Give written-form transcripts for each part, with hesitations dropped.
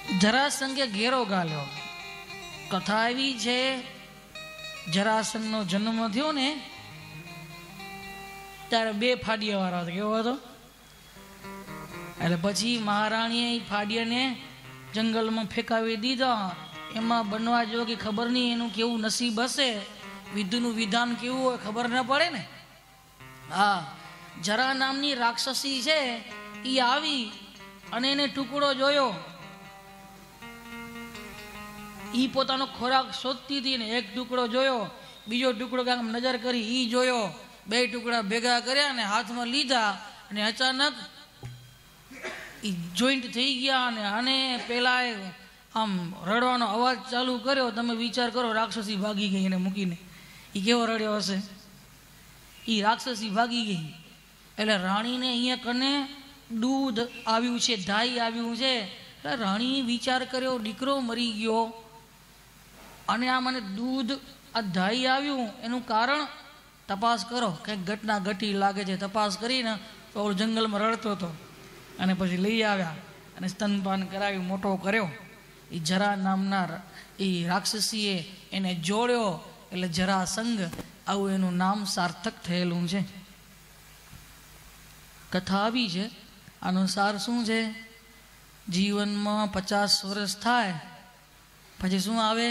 જરાસંઘે ઘેરો ગાલ્યો. કથા એવી છે, જરાસંઘનો જન્મ થયો ને ત્યારે 2 ફાડિયા વાળા હતો. કેવો હતો? એટલે પછી મહારાણીએ ફાડિયાને જંગલમાં ફેંકાવી દીધા. એમાં બનવા જો કે ખબર નહીં એનું કેવું નસીબ હશે, વિધિનું વિધાન કેવું હોય ખબર ન પડે ને. હા, જરા નામની રાક્ષસી છે એ આવી અને એને ટુકડો જોયો. ઈ પોતાનો ખોરાક શોધતી હતી ને એક ટુકડો જોયો, બીજો ટુકડો કાંક નજર કરી ઈ જોયો, 2 ટુકડા ભેગા કર્યા ને હાથમાં લીધા અને અચાનક ઈ જોઈન્ટ થઈ ગયા અને પેલા આમ રડવાનો અવાજ ચાલુ કર્યો. તમે વિચાર કરો, રાક્ષસી ભાગી ગઈ એને મૂકીને. ઈ કેવો રડ્યો હશે? ઈ રાક્ષસી ભાગી ગઈ એટલે રાણીને અહીંયા કને દૂધ આવ્યું છે, ધાઈ આવ્યું છે. એટલે રાણીએ વિચાર કર્યો, દીકરો મરી ગયો અને આ મને દૂધ આ ધાઈ આવ્યું, એનું કારણ તપાસ કરો, કંઈક ઘટના ઘટી લાગે છે. તપાસ કરીને તો જંગલમાં રડતો હતો અને પછી લઈ આવ્યા અને સ્તનપાન કરાવી મોટો કર્યો. એ જરા નામના એ રાક્ષસીએ એને જોડ્યો એટલે જરાસંઘ, આવું એનું નામ સાર્થક થયેલું છે. કથા આવી છે. આનો સાર શું છે? જીવનમાં 50 વર્ષ થાય પછી શું આવે?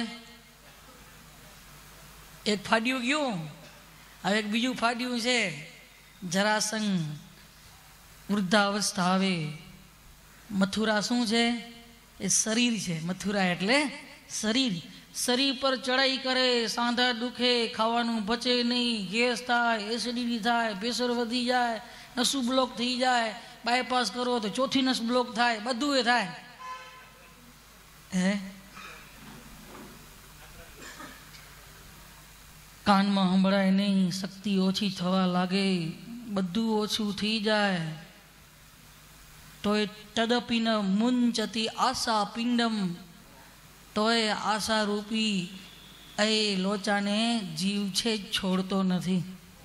એક ફાડ્યું ગયું, હવે એક બીજું ફાડ્યું છે. જરાસંઘ વૃદ્ધાવસ્થા આવે. મથુરા શું છે? એ શરીર છે. મથુરા એટલે શરીર. શરીર પર ચડાઈ કરે, સાંધા દુખે, ખાવાનું પચે નહીં, ગેસ થાય, એસિડિટી થાય, પ્રેશર વધી જાય, નસું બ્લોક થઈ જાય, બાયપાસ કરો તો ચોથી નસ બ્લોક થાય, બધું એ થાય. હે, કાનમાં સંભળાય નહીં, શક્તિ ઓછી થવા લાગે, બધું ઓછું થઈ જાય. તોય તદપિન મુંચતી આશા પિંડમ, તોય આશા રૂપી એ લોચાને જીવ છે છોડતો નથી.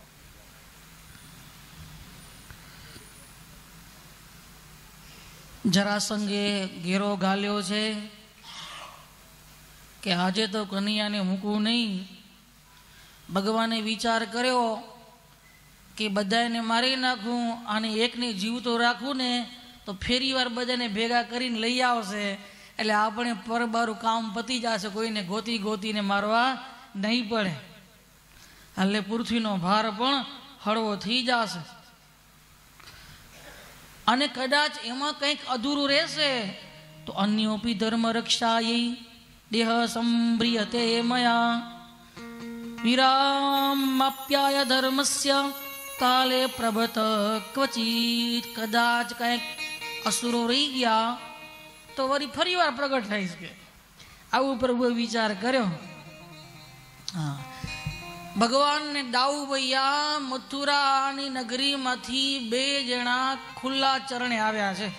જરાસંઘે ઘેરો ગાલ્યો છે કે આજે તો કનૈયાને મૂકવું નહીં. ભગવાને વિચાર કર્યો કે બધાને મારી નાખું અને એકને જીવતો રાખું ને તો ફેરી વાર બધાને ભેગા કરીને લઈ આવશે, એટલે આપણે પરબારું કામ પતી જશે, કોઈને ગોતી ગોતીને મારવા નહીં પડે. એટલે પૃથ્વીનો ભાર પણ હળવો થઈ જશે. અને કદાચ એમાં કંઈક અધૂરું રહેશે તો અન્યોપી ધર્મ રક્ષાય દેહ સંભ્રિયતે મયા વિરામાપ્યાય ધર્મસ્ય કાલે પ્રભત ક્વચિત. કદાચ કંઈક અસુરો રહી ગયા તો વળી ફરી વાર પ્રગટ થઈ શકે, આવું પ્રભુએ વિચાર કર્યો. હા, ભગવાનને દાઉ ભૈયા મથુરાની નગરીમાંથી 2 જણા ખુલ્લા ચરણે આવ્યા છે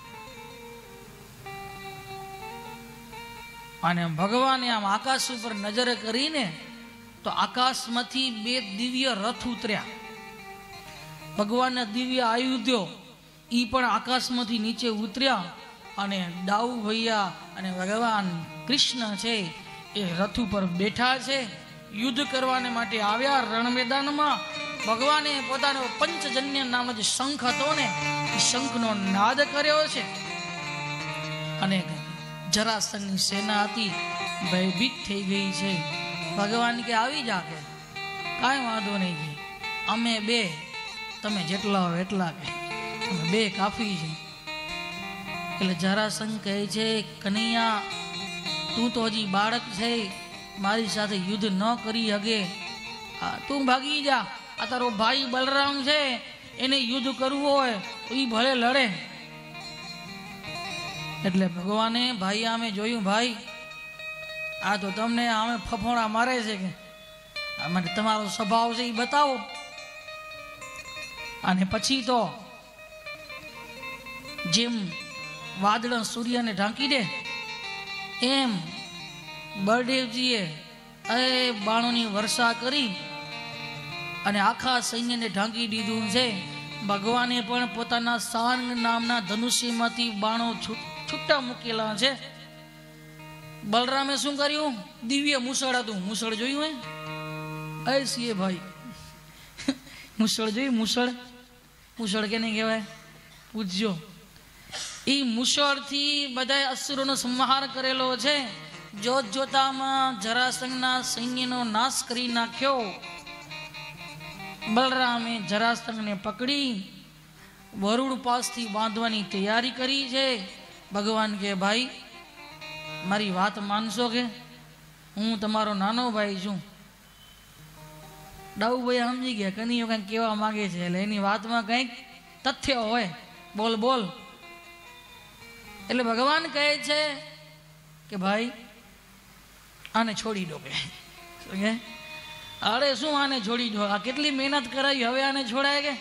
અને ભગવાને આમ આકાશ ઉપર નજર કરીને તો આકાશમાંથી 2 દિવ્ય રથ ઉતર્યા. ભગવાનના દિવ્ય આયુધ્યો એ પણ આકાશમાંથી નીચે ઉતર્યા અને દાઉ ભૈયા અને ભગવાન કૃષ્ણ છે એ રથ ઉપર બેઠા છે, યુદ્ધ કરવાને માટે આવ્યા રણ મેદાનમાં. ભગવાને પોતાનો પંચજન્ય નામનો જે શંખ હતો ને એ શંખનો નાદ કર્યો છે અને જરાસંઘની સેના હતી ભયભીત થઈ ગઈ છે. ભગવાન કે આવી જા, કે કાંઈ વાંધો નહીં, કે અમે 2, તમે જેટલા હો એટલા, કે અમે 2 કાફી છે. એટલે જરાસંઘ કહે છે, કનૈયા તું તો હજી બાળક છે, મારી સાથે યુદ્ધ ન કરી શકે, તું ભાગી જા. આ તારો ભાઈ બલરામ છે, એને યુદ્ધ કરવું હોય તો એ ભલે લડે. એટલે ભગવાને ભાઈ આમે જોયું, ભાઈ આ તો તમને આમે ફફોડા મારે છે, કે આમાં તમારો સ્વભાવ છે એ બતાવો. અને પછી તો જેમ વાદળ સૂર્યને ઢાંકી દે એમ બળદેવજીએ બાણોની વર્ષા કરી અને આખા સૈન્યને ઢાંકી દીધું છે. ભગવાને પણ પોતાના સાંગ નામના ધનુષ્યમાંથી બાણો છૂટા મૂકેલા છે બલરામે શું કર્યું? દિવ્ય મુસળ હતું. મુસળ જોયું હે? એ ભાઈ મુસળ જોયું? મુસળ કેને કહેવાય? પૂછજો. એ મુસળથી બધા અસુરોનો સંહાર કરેલો છે. જોત જોતામાં જરાસંઘના સૈન્યનો નાશ કરી નાખ્યો. બલરામે જરાસંઘને પકડી વરુડ પાસથી બાંધવાની તૈયારી કરી છે. ભગવાન કે ભાઈ મારી વાત માનશો કે? હું તમારો નાનો ભાઈ છું. ડાઉભાઈ સમજી ગયા કનૈયો કંઈક કહેવા માંગે છે, એટલે એની વાતમાં કંઈક તથ્ય હોય. બોલ બોલ. એટલે ભગવાન કહે છે કે ભાઈ આને છોડી દો. કે અરે શું આને છોડી દો? આ કેટલી મહેનત કરાવી, હવે આને છોડાય કે?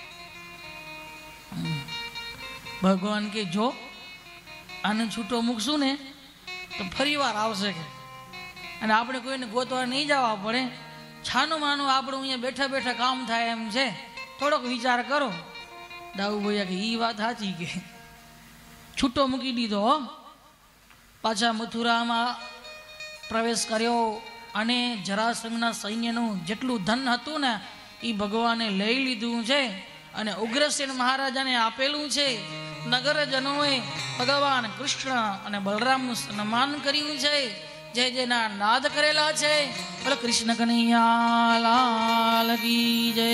ભગવાન કે જો આને છૂટો મૂકશું ને તો ફરી વાર આવશે કે, અને આપણે કોઈને ગોતવા નહીં જવા પડે. છાનું માનું આપણું અહીંયા બેઠા બેઠા કામ થાય એમ છે. થોડોક વિચાર કરો. દાઉભાઈ કે એ વાત સાચી. કે છૂટો મૂકી દીધો. પાછા મથુરામાં પ્રવેશ કર્યો અને જરાસંઘના સૈન્યનું જેટલું ધન હતું ને એ ભગવાને લઈ લીધું છે અને ઉગ્રસેન મહારાજાને આપેલું છે. નગરજનોએ ભગવાન કૃષ્ણ અને બલરામનું સન્માન કર્યું છે. જય જયના નાદ કરેલા છે. બોલો કૃષ્ણ કનૈયા લાલ કી જય.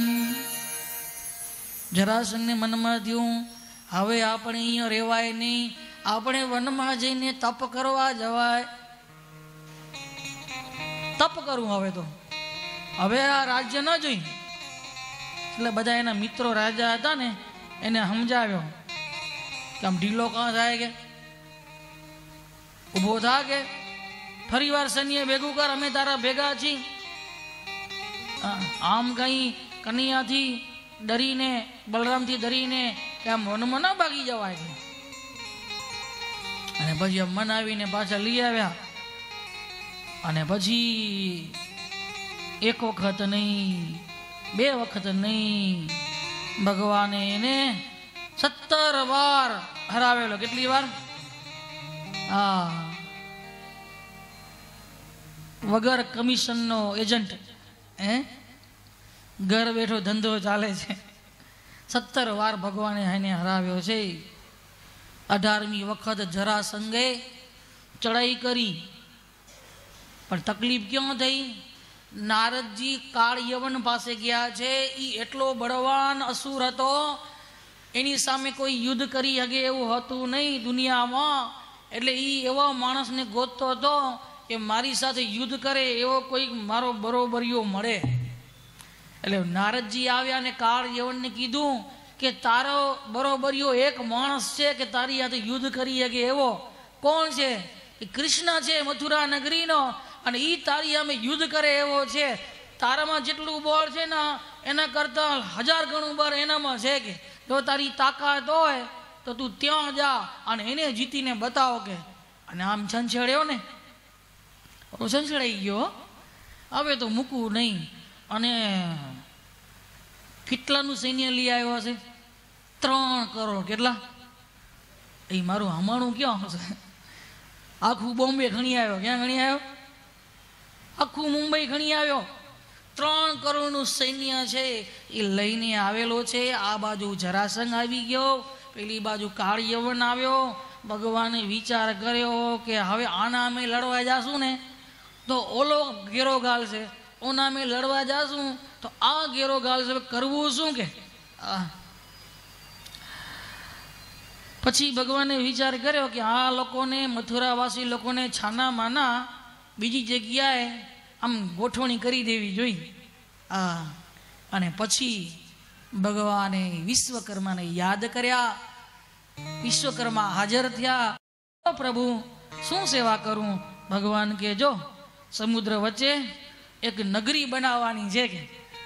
જરાસંઘને મનમાં થયું હવે આપણે અહીંયા રહેવાય નહીં, આપણે વનમાં જઈને તપ કરવા જવાય. તપ કરવું હવે તો, હવે આ રાજ્ય ન જોઈ. એટલે બધા એના મિત્રો રાજા હતા ને એને સમજાવ્યો કે આમ ઢીલો કાં થાય કે ઊભો થા કે ફરી વાર સૈન્ય ભેગું કર, અમે તારા ભેગા છીએ. આમ કઈ કનૈયાથી ડરીને બલરામથી ડરીને કે આમ વનમાં ના ભાગી જવાય. અને પછી મનાવીને પાછા લઈ આવ્યા. અને પછી એક વખત નહીં, બે વખત નહીં, ભગવાને એને 17 વાર હરાવેલો. કેટલી વાર? વગર કમિશનનો એજન્ટ, ઘર બેઠો ધંધો ચાલે છે. 17 વાર ભગવાને એને હરાવ્યો છે. 18મી વખત જરાસંઘે ચડાઈ કરી, પણ તકલીફ ક્યાં થઈ? નારદજી કાળ યવન પાસે ગયા છે. એ એટલો બળવાન અસુર હતો, એની સામે કોઈ યુદ્ધ કરી શકે એવું હતું નહીં દુનિયામાં. એટલે એ એવા માણસને ગોતતો હતો કે મારી સાથે યુદ્ધ કરે એવો કોઈ મારો બરોબરીઓ મળે. એટલે નારદજી આવ્યા ને કાળ યવનને કીધું કે તારો બરોબરીઓ એક માણસ છે કે તારી સાથે યુદ્ધ કરી શકે એવો. કોણ છે? કે કૃષ્ણ છે મથુરા નગરીનો, અને એ તારી સામે યુદ્ધ કરે એવો છે. તારામાં જેટલું બળ છે ને એના કરતાં 1000 ગણું બળ એનામાં છે. કે જો તારી તાકાત હોય તો તું ત્યાં જા અને એને જીતીને બતાવો. કે અને આમ છંછેડ્યો ને, છંછેડાઈ ગયો. હવે તો મૂકવું નહીં. અને કેટલાનું સૈન્ય લઈ આવ્યો હશે? 3 કરોડ. કેટલા? એ મારું હમાણું ક્યાં હશે? આખું બોમ્બે ઘણી આવ્યો. ક્યાં ઘણી આવ્યો? આખું મુંબઈ ઘણી આવ્યો. 3 કરોડનું સૈન્ય છે એ લઈને આવેલો છે. આ બાજુ જરાસંઘ આવી ગયો, પેલી બાજુ કાળ યવન આવ્યો. ભગવાને વિચાર કર્યો કે હવે આના અમે લડવા જાશું ને તો ઓલો ઘેરો ગાલશે, ઓના અમે લડવા જાશું તો આ ઘેરો ગાલશે. કરવું શું? કે પછી ભગવાને વિચાર કર્યો કે આ લોકોને, મથુરાવાસી લોકોને છાના માના બીજી જગ્યાએ આમ ગોઠવણી કરી દેવી જોઈએ. અને પછી ભગવાને વિશ્વકર્માને યાદ કર્યા. વિશ્વકર્મા હાજર થયા. પ્રભુ શું સેવા કરું? ભગવાન કે જો સમુદ્ર વચ્ચે એક નગરી બનાવવાની છે. કે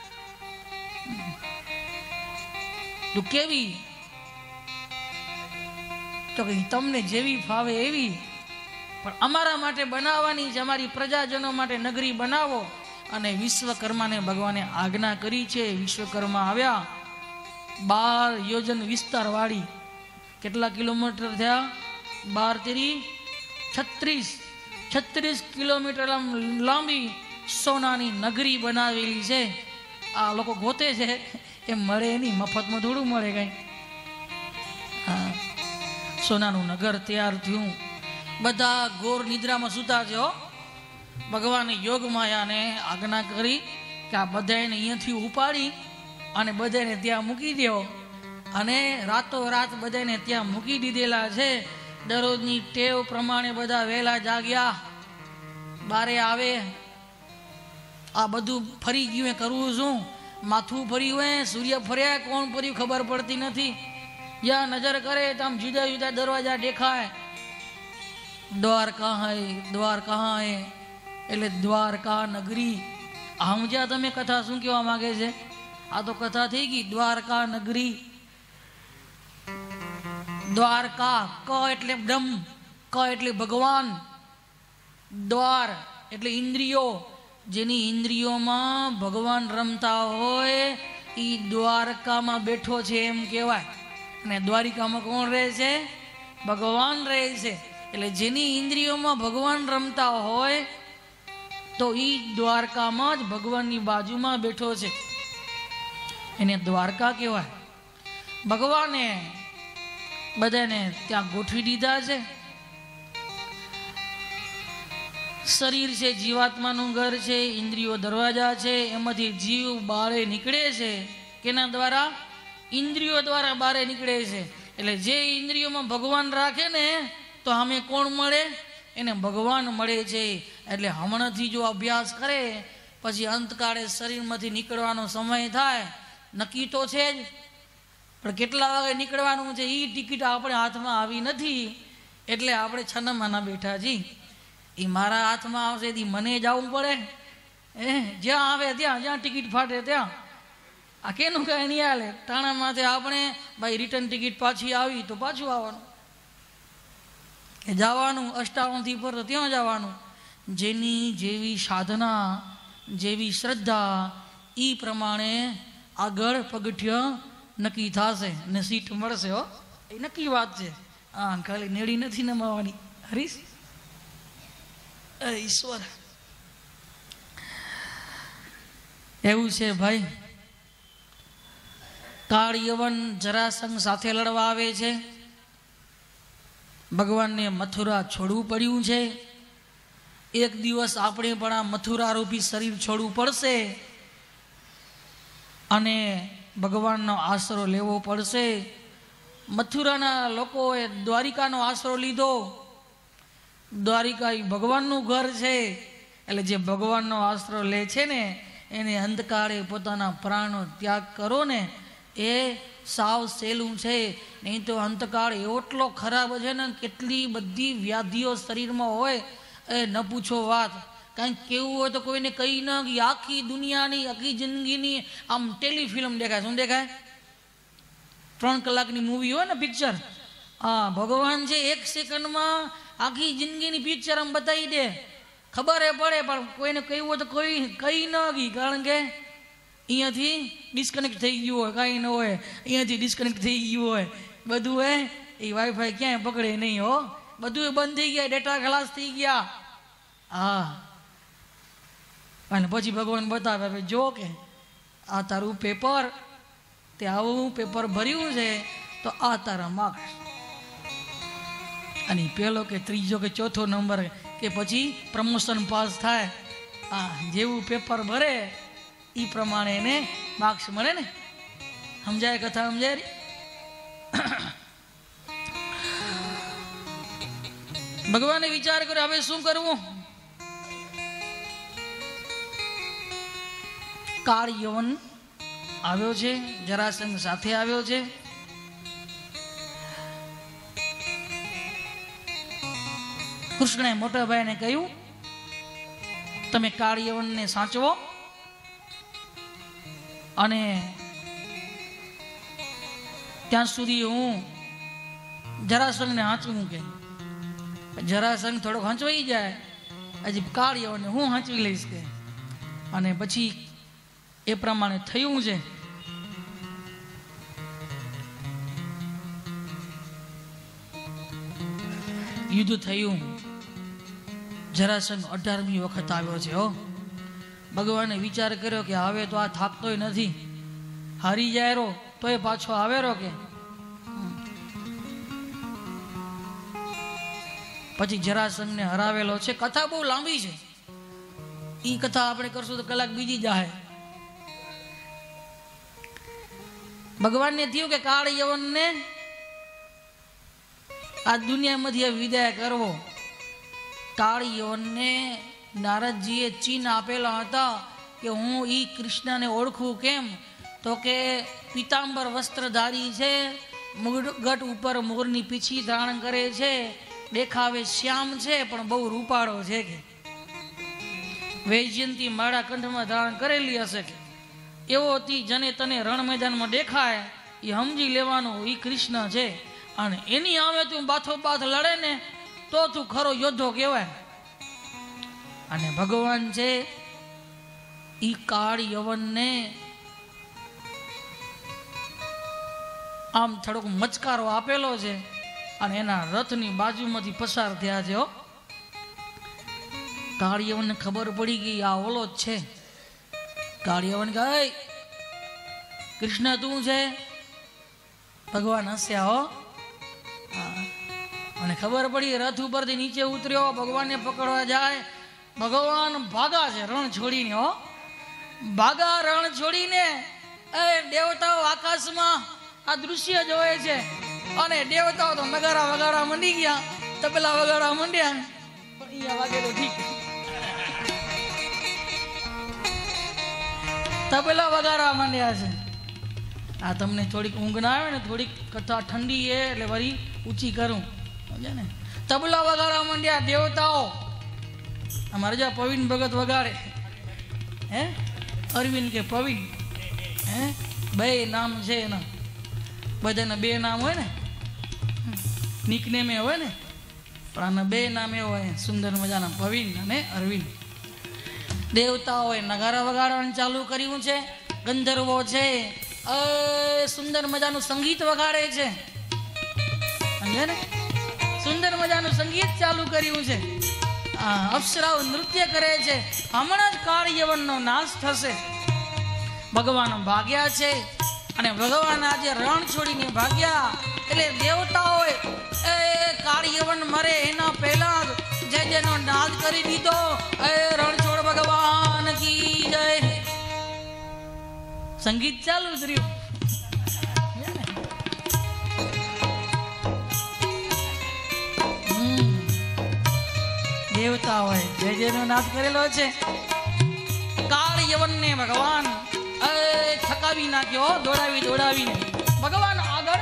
તું કેવી? તો કે તમને જેવી ફાવે એવી, પણ અમારા માટે બનાવવાની છે, અમારી પ્રજાજનો માટે નગરી બનાવો. અને વિશ્વકર્માને ભગવાને આજ્ઞા કરી છે. વિશ્વકર્મા આવ્યા. 12 યોજન વિસ્તાર વાળી. કેટલા કિલોમીટર થયા? 12 તેરી 36. 36 કિલોમીટર લાંબી સોનાની નગરી બનાવેલી છે. આ લોકો ગોતે છે, એ મળે નહીં, મફતમાં થોડું મળે કઈ. હા, સોનાનું નગર તૈયાર થયું. બધા ઘોર નિદ્રામાં સૂતા છે. ભગવાને યોગ માયાને આજ્ઞા કરી કે આ બધાને અહીંયાથી ઉપાડી અને બધાને ત્યાં મૂકી દો. અને રાતોરાત બધાને ત્યાં મૂકી દીધેલા છે. દરરોજની ટેવ પ્રમાણે બધા વહેલા જાગ્યા, બારે આવે. આ બધું ફરી ગયું, એ કરવું શું? માથું ફર્યું હોય, સૂર્ય ફર્યા, કોણ ફર્યું ખબર પડતી નથી. જ્યાં નજર કરે તો આમ જુદા જુદા દરવાજા દેખાય. દ્વાર કહા હૈ, દ્વાર કહા હૈ, એટલે દ્વારકા નગરી. સમજ્યા તમે કથા શું કહેવા માંગે છે? આ તો કથા થઈ ગઈ. દ્વારકા નગરી. દ્વારકા, ક એટલે બ્રહ્મ, ક એટલે ભગવાન, દ્વાર એટલે ઇન્દ્રિયો. જેની ઇન્દ્રિયોમાં ભગવાન રમતા હોય એ દ્વારકામાં બેઠો છે એમ કહેવાય. અને દ્વારિકામાં કોણ રહે છે? ભગવાન રહે છે. એટલે જેની ઇન્દ્રિયોમાં ભગવાન રમતા હોય તો એ દ્વારકામાં જ ભગવાનની બાજુમાં બેઠો છે, એને દ્વારકા કહેવાય. ભગવાને બધાને ત્યાં ગોઠવી દીધા છે. શરીર છે જીવાત્માનું ઘર છે, ઇન્દ્રિયો દરવાજા છે, એમાંથી જીવ બારે નીકળે છે. કેના દ્વારા? ઇન્દ્રિયો દ્વારા બારે નીકળે છે. એટલે જે ઇન્દ્રિયોમાં ભગવાન રાખે ને તો અમે કોણ મળે? એને ભગવાન મળે છે. એટલે હમણાંથી જો અભ્યાસ કરે પછી અંતકાળે શરીરમાંથી નીકળવાનો સમય થાય, નક્કી તો છે જ, પણ કેટલા વાગે નીકળવાનું છે એ ટિકિટ આપણે હાથમાં આવી નથી. એટલે આપણે છનામાના બેઠા છીએ. એ મારા હાથમાં આવશે એ મને જવું પડે. જ્યાં આવે ત્યાં, જ્યાં ટિકિટ ફાટે ત્યાં. આ કેનું કાંઈ નહીં હાલે. ટાણામાંથી આપણે ભાઈ રિટર્ન ટિકિટ પાછી આવી તો પાછું આવવાનું, કે જવાનું 58 પર તો ત્યાં જવાનું. જેની જેવી સાધના, જેવી શ્રદ્ધા, એ પ્રમાણે આગળ પગથિયાં નક્કી થશે ને સીટ મળશે. હો, એ નક્કી વાત છે. હા, ખાલી નેડી નથી નમાવાની. હરીશ, ઈશ્વર એવું છે ભાઈ. કાળ યવન જરાસંઘ સાથે લડવા આવે છે. ભગવાનને મથુરા છોડવું પડ્યું છે. એક દિવસ આપણે પણ આ મથુરા રૂપી શરીર છોડવું પડશે અને ભગવાનનો આશરો લેવો પડશે. મથુરાના લોકોએ દ્વારિકાનો આશરો લીધો. દ્વારિકા એ ભગવાનનું ઘર છે. એટલે જે ભગવાનનો આશરો લે છે ને એને અંધકારે પોતાના પ્રાણનો ત્યાગ કરો ને એ સાવ સહેલું છે. નહીં તો અંતકાળ એટલો ખરાબ છે ને, કેટલી બધી વ્યાધિઓ શરીરમાં હોય એ ન પૂછો વાત. કાંઈક કેવું હોય તો કોઈને કહી ન કે આખી દુનિયાની, આખી જિંદગીની આમ ટેલિફિલ્મ દેખાય. શું દેખાય? 3 કલાકની મૂવી હોય ને, પિક્ચર. હા, ભગવાન છે 1 સેકન્ડમાં આખી જિંદગીની પિક્ચર આમ બતાવી દે. ખબર પડે, પણ કોઈને કહ્યું હોય તો કોઈ કહી ન ગઈ. કારણ કે અહીંયાથી ડિસ્કનેક્ટ થઈ ગયું હોય, કાંઈ ન હોય, અહીંયાથી ડિસ્કનેક્ટ થઈ ગયું હોય બધું. એ વાઈફાઈ ક્યાંય પકડે નહીં. હો, બધું બંધ થઈ ગયા, ડેટા ખલાસ થઈ ગયા. હા, અને પછી ભગવાન બતાવે, જો કે આ તારું પેપર, તે આવું પેપર ભર્યું છે તો આ તારા માર્ક્સ. અને પહેલો કે ત્રીજો કે ચોથો નંબર કે પછી પ્રમોશન પાસ થાય, આ જેવું પેપર ભરે એ પ્રમાણે એને માર્ક્સ મળે ને. સમજાય કથા? સમજાય? ભગવાને વિચાર કર્યો હવે શું કરવું. કાળ યવન આવ્યો છે, જરાસંઘ સાથે આવ્યો છે. કૃષ્ણએ મોટા ભાઈને કહ્યું, તમે કાળ યવનને સાચવો અને ત્યાં સુધી હું જરાસંઘને હાંચવું. કે જરાસંઘ થોડોક હંચવાઈ જાય, હજી કાળ યવનને હું હાંચવી લઈશ. કે અને પછી એ પ્રમાણે થયું છે. યુદ્ધ થયું. જરાસંઘ 18મી વખત આવ્યો છે. હો, ભગવાને વિચાર કર્યો કે હવે તો આ થાકતોય નથી, હારી જાય રો તોય પાછો આવેરો કે. પછી જરાસંઘને હરાવેલો છે. કથા બહુ લાંબી છે, એ કથા આપણે કરશું તો કલાક બીજી જાય. ભગવાનને થયું કે કાળ યવનને આ દુનિયામાંથી વિદાય કરવો. કાળ યવનને નારદજીએ ચિહ્ન આપેલા હતા કે હું ઈ કૃષ્ણને ઓળખું કેમ, તો કે પીતાંબર વસ્ત્રધારી છે, મુગટ ઉપર મોરની પીછી ધારણ કરે છે, દેખાવે શ્યામ છે પણ બહુ રૂપાળો છે કે. વૈજયંતી માળા કંઠમાં ધારણ કરેલી હશે કે. એવો હતી જને તને રણ મેદાનમાં દેખાય એ સમજી લેવાનું એ કૃષ્ણ છે. અને એની સામે તું બાથો બાથ લડે ને તો તું ખરો યોદ્ધો કહેવાય. અને ભગવાન છે ઈ કાળ યવનને આમ થોડોક મચકારો આપેલો છે અને એના રથની બાજુમાંથી પસાર થયા છે. કાળ યવનને ખબર પડી ગઈ આ ઓલો જ છે. કાળ યવન કહે કૃષ્ણ તું છે? ભગવાન હસ્યા. હો, અને ખબર પડી રથ ઉપરથી નીચે ઉતર્યો, ભગવાનને પકડવા જાય. ભગવાન ભાગા છે રણ છોડીને. હો, ભાગા રણ છોડીને. દેવતાઓ આકાશમાં આ દૃશ્ય જોવે છે અને દેવતાઓ તો નગારા વગાડા મંડી ગયા, તબલા વગાડા મંડ્યા. પણ અહીંયા વાગે તો ઠીક, તબલા વગાડા માંડ્યા છે. આ તમને થોડીક ઊંઘ ના આવે ને, થોડીક કથા ઠંડી છે એટલે વળી ઊંચી કરું, સમજે ને. તબલા વગાડવા માંડ્યા દેવતાઓ. અમારે જ્યાં પવિન ભગત વગાડે, હે અરવિંદ કે પવિન, હે બે નામ છે એના. બધાના બે નામ હોય ને, નિકનેમ હોય ને, પણ આના બે નામ એવા હોય સુંદર મજાના, પવિન અને અરવિંદ. દેવતાઓએ નગારા વગાડવાનું ચાલુ કર્યું છે. ગંધર્વો છે સુંદર મજાનું સંગીત વગાડે છે, સમજે ને. સુંદર મજાનું સંગીત ચાલુ કર્યું છે. અપ્સરાઓ નૃત્ય કરે છે. હમણાં જ કાળ યવનનો નાશ થશે. ભગવાન ભાગ્યા છે અને ભગવાન આજે રણ છોડીને ભાગ્યા એટલે દેવતાઓએ કાળ યવન મરે એના પહેલા જે જેનો નાદ કરી દીધો. રણછોડ ભગવાન કી જય. સંગીત ચાલુ થયું. દેવતાઓએ જે જેનો નાદ કરેલો છે. કાળ યવનને ભગવાન થકાવી નાખ્યો, દોડાવીને. ભગવાન આગળ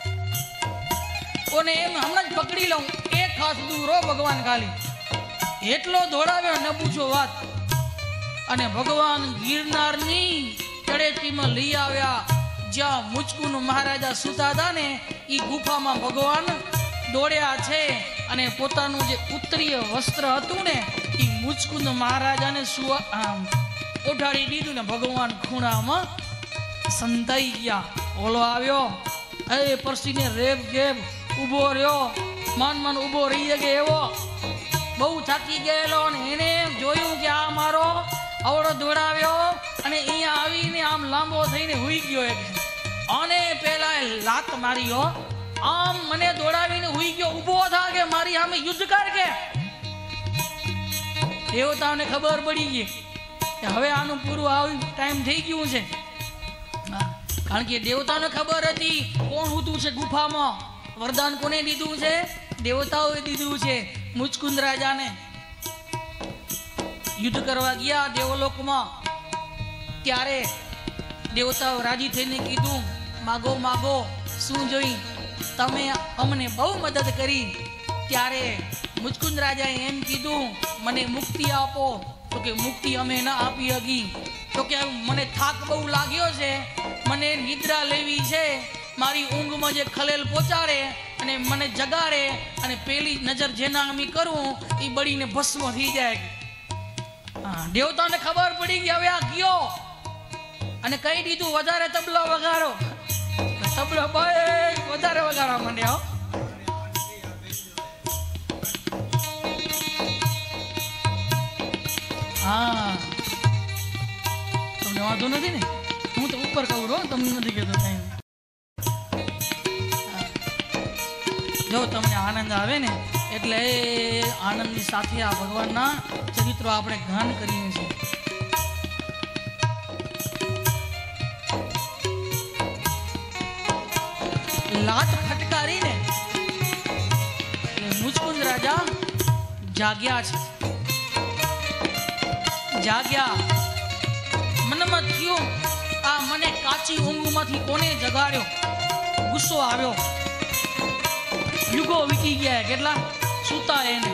કોને એમ હમણાં જ પકડી લઉં, એક હાથ દૂર ભગવાન ખાલી એટલો દોડાવ્યો ન પૂછો વાત. અને ભગવાન ગિરનારની તળેટીમાં લઈ આવ્યા જ્યાં મુચકુંદ મહારાજા સુતા હતા ને એ ગુફામાં ભગવાન દોડ્યા છે. અને પોતાનું જે ઉત્તરીય વસ્ત્ર હતું ને એ મુચકુંદ મહારાજાને ઓઢાડી દીધું ને ભગવાન ખૂણામાં સંતાઈ ગયા. ઓલો આવ્યો પરસીને રેબ ગેબ ઉભો રહ્યો, માન ઉભો રહી કે એવો બહુ થાકી ગયેલો. અને એને જોયું કે આ મારો અવળો દોડાવ્યો અને અહીંયા આવીને આમ લાંબો થઈને હુઈ ગયો. અને પેલા લાત માર્યો, આમ મને દોડાવીને હુઈ ગયો. ઉભો થા કે મારી સામે યુદ્ધ કર કે. દેવતાઓને ખબર પડી ગઈ કે હવે આનું પૂરું આવી ટાઈમ થઈ ગયું છે. કારણ કે દેવતાઓને ખબર હતી કોણ હતું છે ગુફામાં. વરદાન કોને દીધું છે? દેવતાઓએ દીધું છે મુચકુંદ રાજાને. યુદ્ધ કરવા ગયા દેવલોકમાં ત્યારે દેવતાઓ રાજી થઈને કીધું માગો શું જોઈ, તમે અમને બહુ મદદ કરી. ત્યારે મુચકુંદ રાજાએ એમ કીધું મને મુક્તિ આપો. તો કે મુક્તિ અમે ન આપી હકી. તો કે મને થાક બહુ લાગ્યો છે, મને નિદ્રા લેવી છે. મારી ઊંઘમાં જે ખલેલ પહોંચાડે અને મને જગાડે અને પેલી નજર જેના અમે કરું એ બળીને ભસ્મ થઈ જાય. દેવતાને ખબર પડી ગઈ હવે આ ગયો અને કહી દીધું વધારે તબલા વગાડો. તબલો ભાઈ વધારે વગાડવા માંડ્યા. હા, તમને વાંધો નથી ને? હું તો ઉપર કહું રહો, તમને નથી કહેતો કઈ. જો તમને આનંદ આવે ને એટલે આનંદની સાથે આ ભગવાનના ચરિત્રો આપણે ગાન કરીએ છીએ. લાત ફટકારીને મુચકુંદ રાજા જાગ્યા છે. જાગ્યા, મનમાં થયું આ મને કાચી ઊંઘમાંથી કોને જગાડ્યો? ગુસ્સો આવ્યો. યુગો વીતી ગયા, કેટલા સૂતા એને.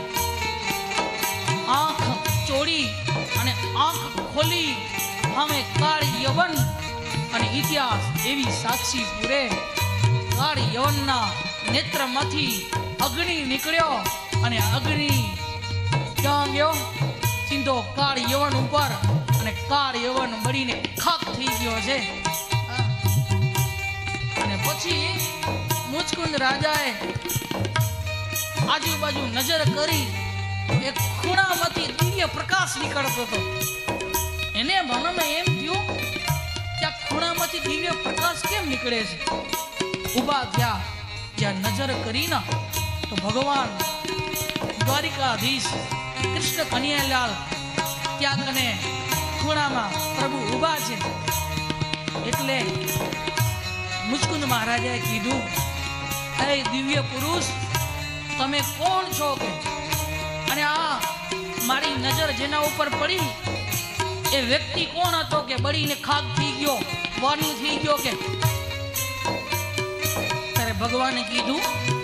આંખ ચોડી અને આંખ ખોલી અમે કાળી યવન અને ઇતિહાસ એવી સાક્ષી પૂરે. કાળી યવનના નેત્રમાંથી અગ્નિ નીકળ્યો અને અગ્નિ ક્યાં ગયો? સીધો કાળી યવન ઉપર, અને કાળ યવન બળીને ખાક થઈ ગયો છે. અને પછી મુચકુંદ રાજાએ આજુબાજુ નજર કરી, એક ખૂણામાંથી દિવ્ય પ્રકાશ નીકળતો હતો. એને મનમાં એમ થયું કે આ ખૂણામાંથી દિવ્ય પ્રકાશ કેમ નીકળે છે? ઉભા થયા, જ્યાં નજર કરી ના તો ભગવાન દ્વારિકાધીશ કૃષ્ણ કનૈયાલાલ ત્યાં કને ખૂણામાં પ્રભુ ઉભા છે. એટલે મુચકુંદ મહારાજાએ કીધું, હે દિવ્ય પુરુષ, તમે કોણ છો કે? અને આ મારી નજર જેના ઉપર પડી એ વ્યક્તિ કોણ હતો કે બળીને ખાક થઈ ગયો, વાની થઈ ગયો કે? ત્યારે ભગવાને કીધું,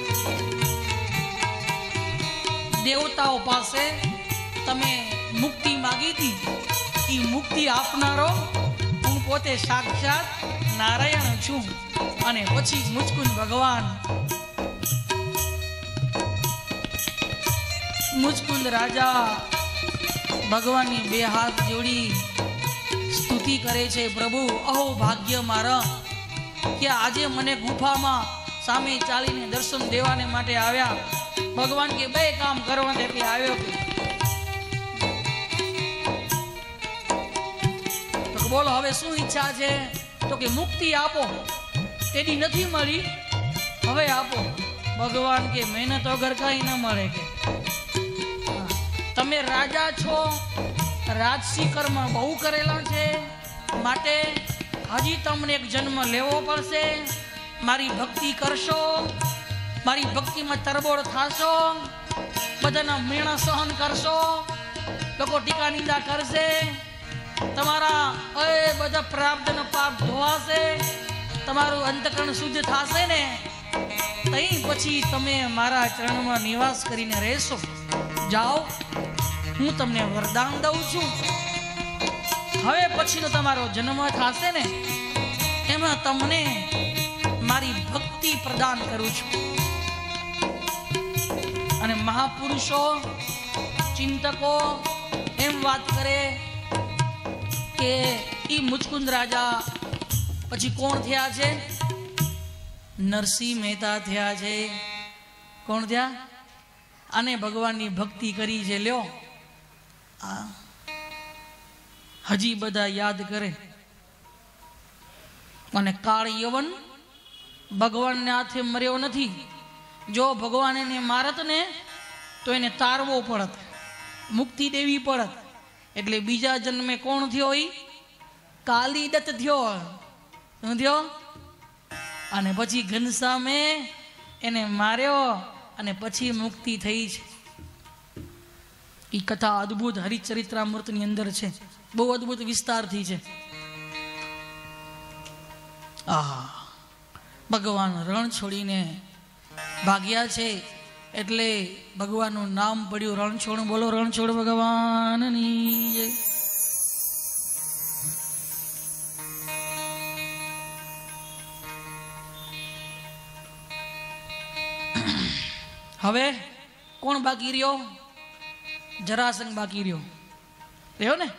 દેવતાઓ પાસે તમે મુક્તિ માંગી હતી, એ મુક્તિ આપનારો હું પોતે સાક્ષાત નારાયણ છું. અને પછી મુચકુંદ ભગવાન મુચકુંદ રાજા ભગવાનની બે હાથ જોડી સ્તુતિ કરે છે. પ્રભુ, અહો ભાગ્ય મારા કે આજે મને ગુફામાં સામે ચાલીને દર્શન દેવાને માટે આવ્યા. ભગવાન કે બે કામ કરવા એટલે આવ્યો. તો બોલો હવે શું ઈચ્છા છે? તો કે મુક્તિ આપો. તેની નથી મળી, હવે આપો. ભગવાન કે મહેનત વગર કઈ ન મળે કે. તમે રાજા છો, રાજસી કર્મ બહુ કરેલા છે, માટે હજી તમને એક જન્મ લેવો પડશે. મારી ભક્તિ કરશો, મારી ભક્તિમાં તરબોળ થાશો, બધાના મેણા સહન કરશો, લોકો ટીકા નિંદા કરશે, તમારા બધા પ્રાપ્તનો પાપ ધોવાશે, તમારું અંતકરણ શુદ્ધ થશે ને તઈ પછી તમે મારા ચરણમાં નિવાસ કરીને રહેશો. જાઓ, હું તમને વરદાન દઉં છું. હવે પછીનો તમારો જન્મ થશે ને એમાં તમને મારી ભક્તિ પ્રદાન કરું છું. અને મહાપુરુષો, ચિંતકો એમ વાત કરે કે ઈ મુચકુંદ રાજા પછી કોણ થયા છે? નરસિંહ મહેતા થયા છે. કોણ થયા? અને ભગવાનની ભક્તિ કરી છે. લ્યો, હજી બધા યાદ કરે. અને કાળ યવન ભગવાનને હાથે મર્યો નથી. જો ભગવાન એને મારત ને તો એને તારવો પડત, મુક્તિ દેવી પડત. એટલે બીજા જન્મે કોણ થયો? ઈ કાલી દત્ત થયો. શું થયો? અને પછી ઘનશ્યામે એને માર્યો અને પછી મુક્તિ થઈ છે. એ કથા અદ્ભુત હરિચરિત્રામૃતની અંદર છે, બહુ અદ્ભુત વિસ્તારથી છે. ભગવાન રણ છોડીને ભાગ્યા છે એટલે ભગવાનનું નામ પડ્યું રણછોડ. બોલો રણછોડ ભગવાનની જય. હવે કોણ બાકી રહ્યો? જરાસંઘ બાકી રહ્યો ને.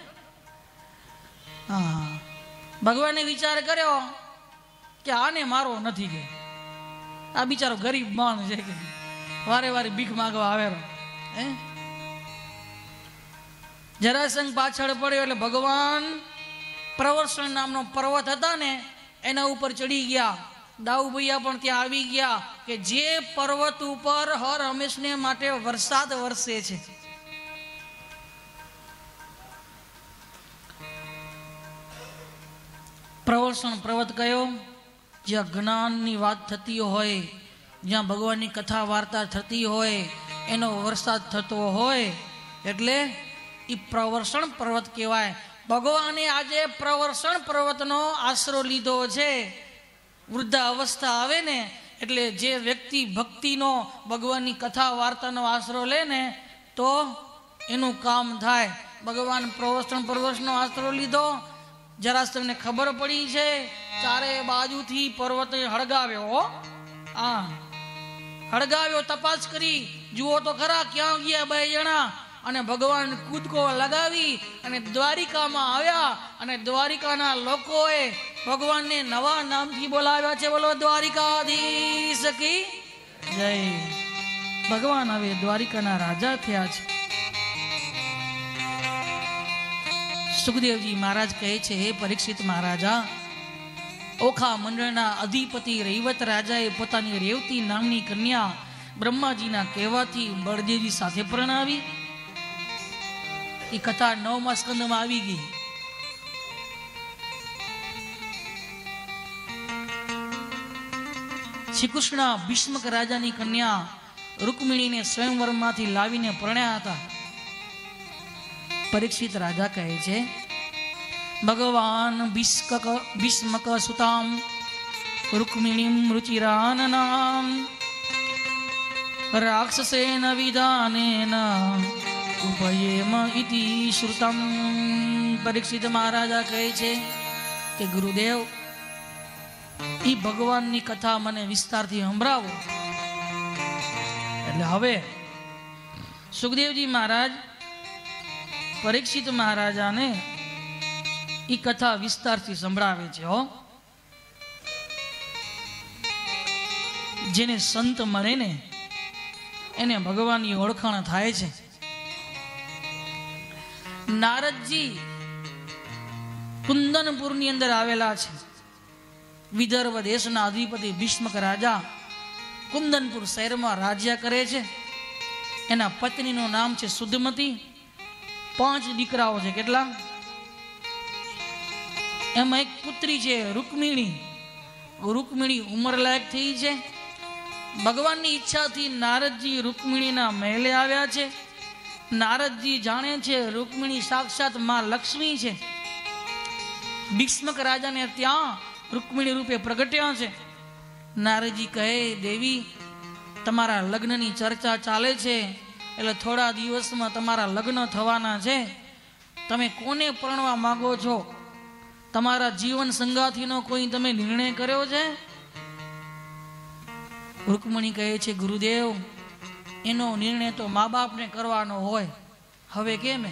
હા, ભગવાને વિચાર કર્યો કે આને મારો નથી, કે આ બિચારો ગરીબ માણસ છે કે વારે વારે ભીખ માંગવા આવેલો. જરાસંઘ પાછળ પડ્યો એટલે ભગવાન પ્રવર્ષણ નામનો પર્વત હતા ને એના ઉપર ચડી ગયા. દાઉભૈયા પણ ત્યાં આવી ગયા કે જે પર્વત ઉપર હર હંમેશને માટે વરસાદ વરસે છે. પ્રવર્ષણ પર્વત કયો? જ્યાં જ્ઞાનની વાત થતી હોય, જ્યાં ભગવાનની કથા વાર્તા થતી હોય, એનો વરસાદ થતો હોય એટલે એ પ્રવર્ષણ પર્વત કહેવાય. ભગવાને આજે પ્રવર્ષણ પર્વતનો આશરો લીધો છે. વૃદ્ધા અવસ્થા આવે ને એટલે જે વ્યક્તિ ભક્તિનો ભગવાનની કથા વાર્તાનો આશરો લે ને તો એનું કામ થાય. ભગવાન પ્રવર્ષણ પર્વતનો આશરો લીધો. જરાસંઘને ખબર પડી છે, ચારે બાજુથી પર્વત હળગાવ્યો. હળગાવ્યો, તપાસ કરી, જુઓ તો ખરા ક્યાં ગયા બે જણા. અને ભગવાન કૂદકો લગાવી અને દ્વારિકામાં આવ્યા. અને દ્વારિકાના લોકોએ ભગવાનને નવા નામથી બોલાવ્યા છે. બોલો દ્વારિકાધીશ કી જય. ભગવાન હવે દ્વારિકાના રાજા થયા છે. સુખદેવજી મહારાજ કહે છે, હે પરીક્ષિત મહારાજા, ઓખા મંડળના અધિપતિ રૈવત રાજાએ પોતાની રેવતી નામની કન્યા બ્રહ્માજીના કહેવાથી બળદેવજી સાથે પરણાવી. એ કથા 9મા સ્કંદમાં આવી ગઈ. શ્રી કૃષ્ણ ભીષ્મક રાજાની કન્યા રૂકમિણીને સ્વયંવરમાંથી લાવીને પરણ્યા હતા. પરીક્ષિત રાજા કહે છે, ભગવાન ભીષ્મક સુતામ રૂકમિણીમ રુચિરાનનામ રાક્ષસેન વિધાનેન ઉભયેમ ઇતિ શ્રુતમ. પરીક્ષિત મહારાજા કહે છે કે ગુરુદેવ, ઈ ભગવાનની કથા મને વિસ્તારથી સંભળાવો. એટલે હવે સુખદેવજી મહારાજ પરીક્ષિત મહારાજાને ઈ કથા વિસ્તારથી સંભળાવે છે. જેને સંત મળે ને એને ભગવાનની ઓળખાણ થાય છે. નારદજી કુંદનપુરની અંદર આવેલા છે. વિદર્ભ દેશના અધિપતિ ભીષ્મક રાજા કુંદનપુર શહેરમાં રાજ્ય કરે છે. એના પત્નીનું નામ છે સુધમતી. 5 દીકરાઓ છે. કેટલા? એમાં એક પુત્રી છે રૂકમિણી. રૂકમિણી ઉંમરલાયક થઈ છે. ભગવાનની ઈચ્છાથી નારદજી રૂકમિણીના મહેલે આવ્યા છે. નારદજી જાણે છે રૂકમિણી સાક્ષાત માં લક્ષ્મી છે. ભીષ્મક રાજાને ત્યાં રૂકમિણી રૂપે પ્રગટ્યા છે. નારદજી કહે, દેવી, તમારા લગ્નની ચર્ચા ચાલે છે, એટલે થોડા દિવસમાં તમારા લગ્ન થવાના છે. તમે કોને પરણવા માંગો છો? તમારા જીવન સંગાથીનો કોઈ તમે નિર્ણય કર્યો છે? રૂકમિણી કહે છે, ગુરુદેવ, એનો નિર્ણય તો મા બાપને કરવાનો હોય. હવે કેમ?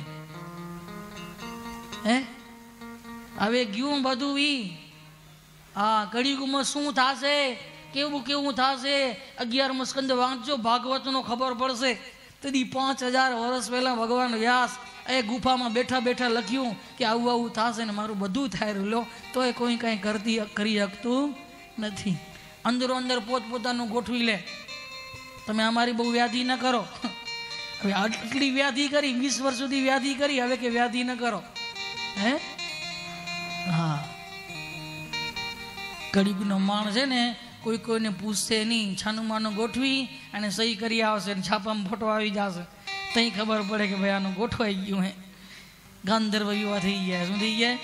હવે ગયું બધું. કળિયુગમાં શું થશે, કેવું કેવું થશે? 11મો સ્કંદ વાંચજો, ભાગવતનો ખબર પડશે. તેથી 5000 વર્ષ પહેલા ભગવાન વ્યાસ એ ગુફામાં બેઠા બેઠા લખ્યું કે આવું આવું થશે ને મારું બધું થાય રહ્યું. તો એ કોઈ કંઈ કરી શકતું નથી. અંદરો અંદર પોતપોતાનું ગોઠવી લે. તમે અમારી બહુ વ્યાધિ ન કરો. હવે આટલી વ્યાધિ કરી, 20 વર્ષ સુધી વ્યાધિ કરી, હવે કે વ્યાધિ ન કરો. હા, કળિયુગનો માણસ છે ને કોઈ કોઈને પૂછશે નહીં. છાનું માનું ગોઠવી અને સહી કરી આવશે, છાપામાં ફોટો આવી જશે. તઈ ખબર પડે કે ભાઈ આનું ગોઠવાઈ ગયું. ગાંધર્વ યુવા થઈ ગયા. શું થઈ ગયા?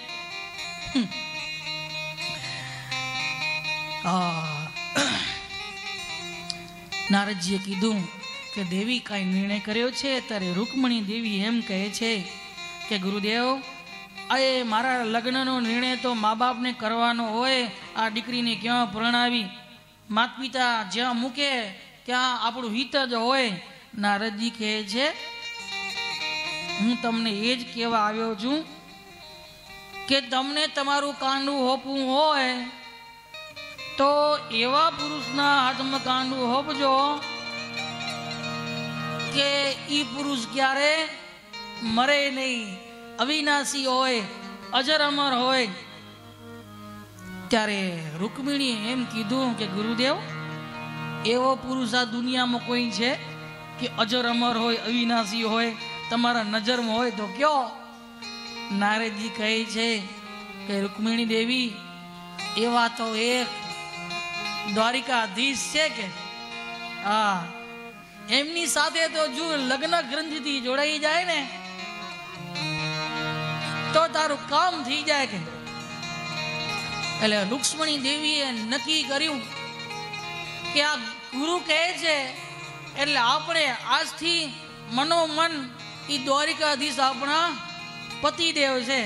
નારદજીએ કીધું કે દેવી કાંઈ નિર્ણય કર્યો છે? ત્યારે રૂકમણી દેવી એમ કહે છે કે ગુરુદેવ, એ મારા લગ્નનો નિર્ણય તો મા બાપને કરવાનો હોય. આ દીકરીને ક્યાં પરણાવી? માતા પિતા જ્યાં મૂકે ત્યાં આપણું હિત જ હોય. નારદજી કહે છે, હું તમને એ જ કહેવા આવ્યો છું કે તમને તમારું કાંડું હોપવું હોય તો એવા પુરુષના હાથમાં કાંડું હોપજો કે ઈ પુરુષ ક્યારે મરે નહીં, અવિનાશી હોય, અજર અમર હોય. ત્યારે રૂકમિણીએ એમ કીધું કે ગુરુદેવ, એવો પુરુષ આ દુનિયામાં કોઈ છે કે અજર અમર હોય, અવિનાશી હોય, તમારા નજરમાં હોય તો કયો? નારદજી કહે છે કે રૂકમિણી દેવી, એવા તો એક દ્વારિકાધીશ છે કે હા, એમની સાથે તો જો લગ્ન ગ્રંથિથી જોડાઈ જાય ને તો તારું કામ થઈ જાય કે. એટલે રૂક્ષ્મણી દેવીએ નક્કી કર્યું કે આ ગુરુ કહે છે એટલે આપણે આજથી મનોમન ઈ દ્વારિકાધીશ આપણા પતિદેવ છે.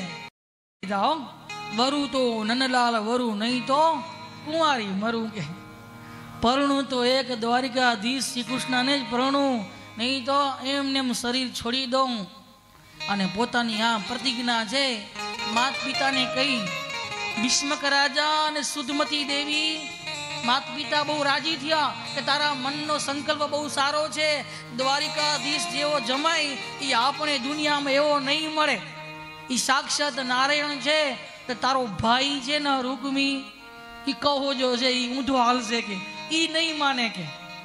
વરુ તો નનલાલ વરુ, નહીં તો કુંવારી મરું કે. પરણું તો એક દ્વારિકાધીશ શ્રી કૃષ્ણને જ પરણું, નહીં તો એમને શરીર છોડી દઉં. અને પોતાની આ પ્રતિજ્ઞા છે માત પિતાને કહી. ભીષ્મક રાજા અને સુધમતી દેવી માત પિતા બહુ રાજી થયા કે તારા મનનો સંકલ્પ બહુ સારો છે, દ્વારિકાધીશ જેવો જમાઈ એ આપણે દુનિયામાં એવો નહીં મળે. એ સાક્ષાત નારાયણ છે. તો તારો ભાઈ છે ને રૂકમી, એ કહો જો છે એ ઊંધો હાલશે કે એ નહીં માને કે.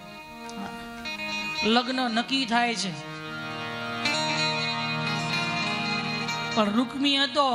લગ્ન નક્કી થાય છે. પણ રૂકમી હતો,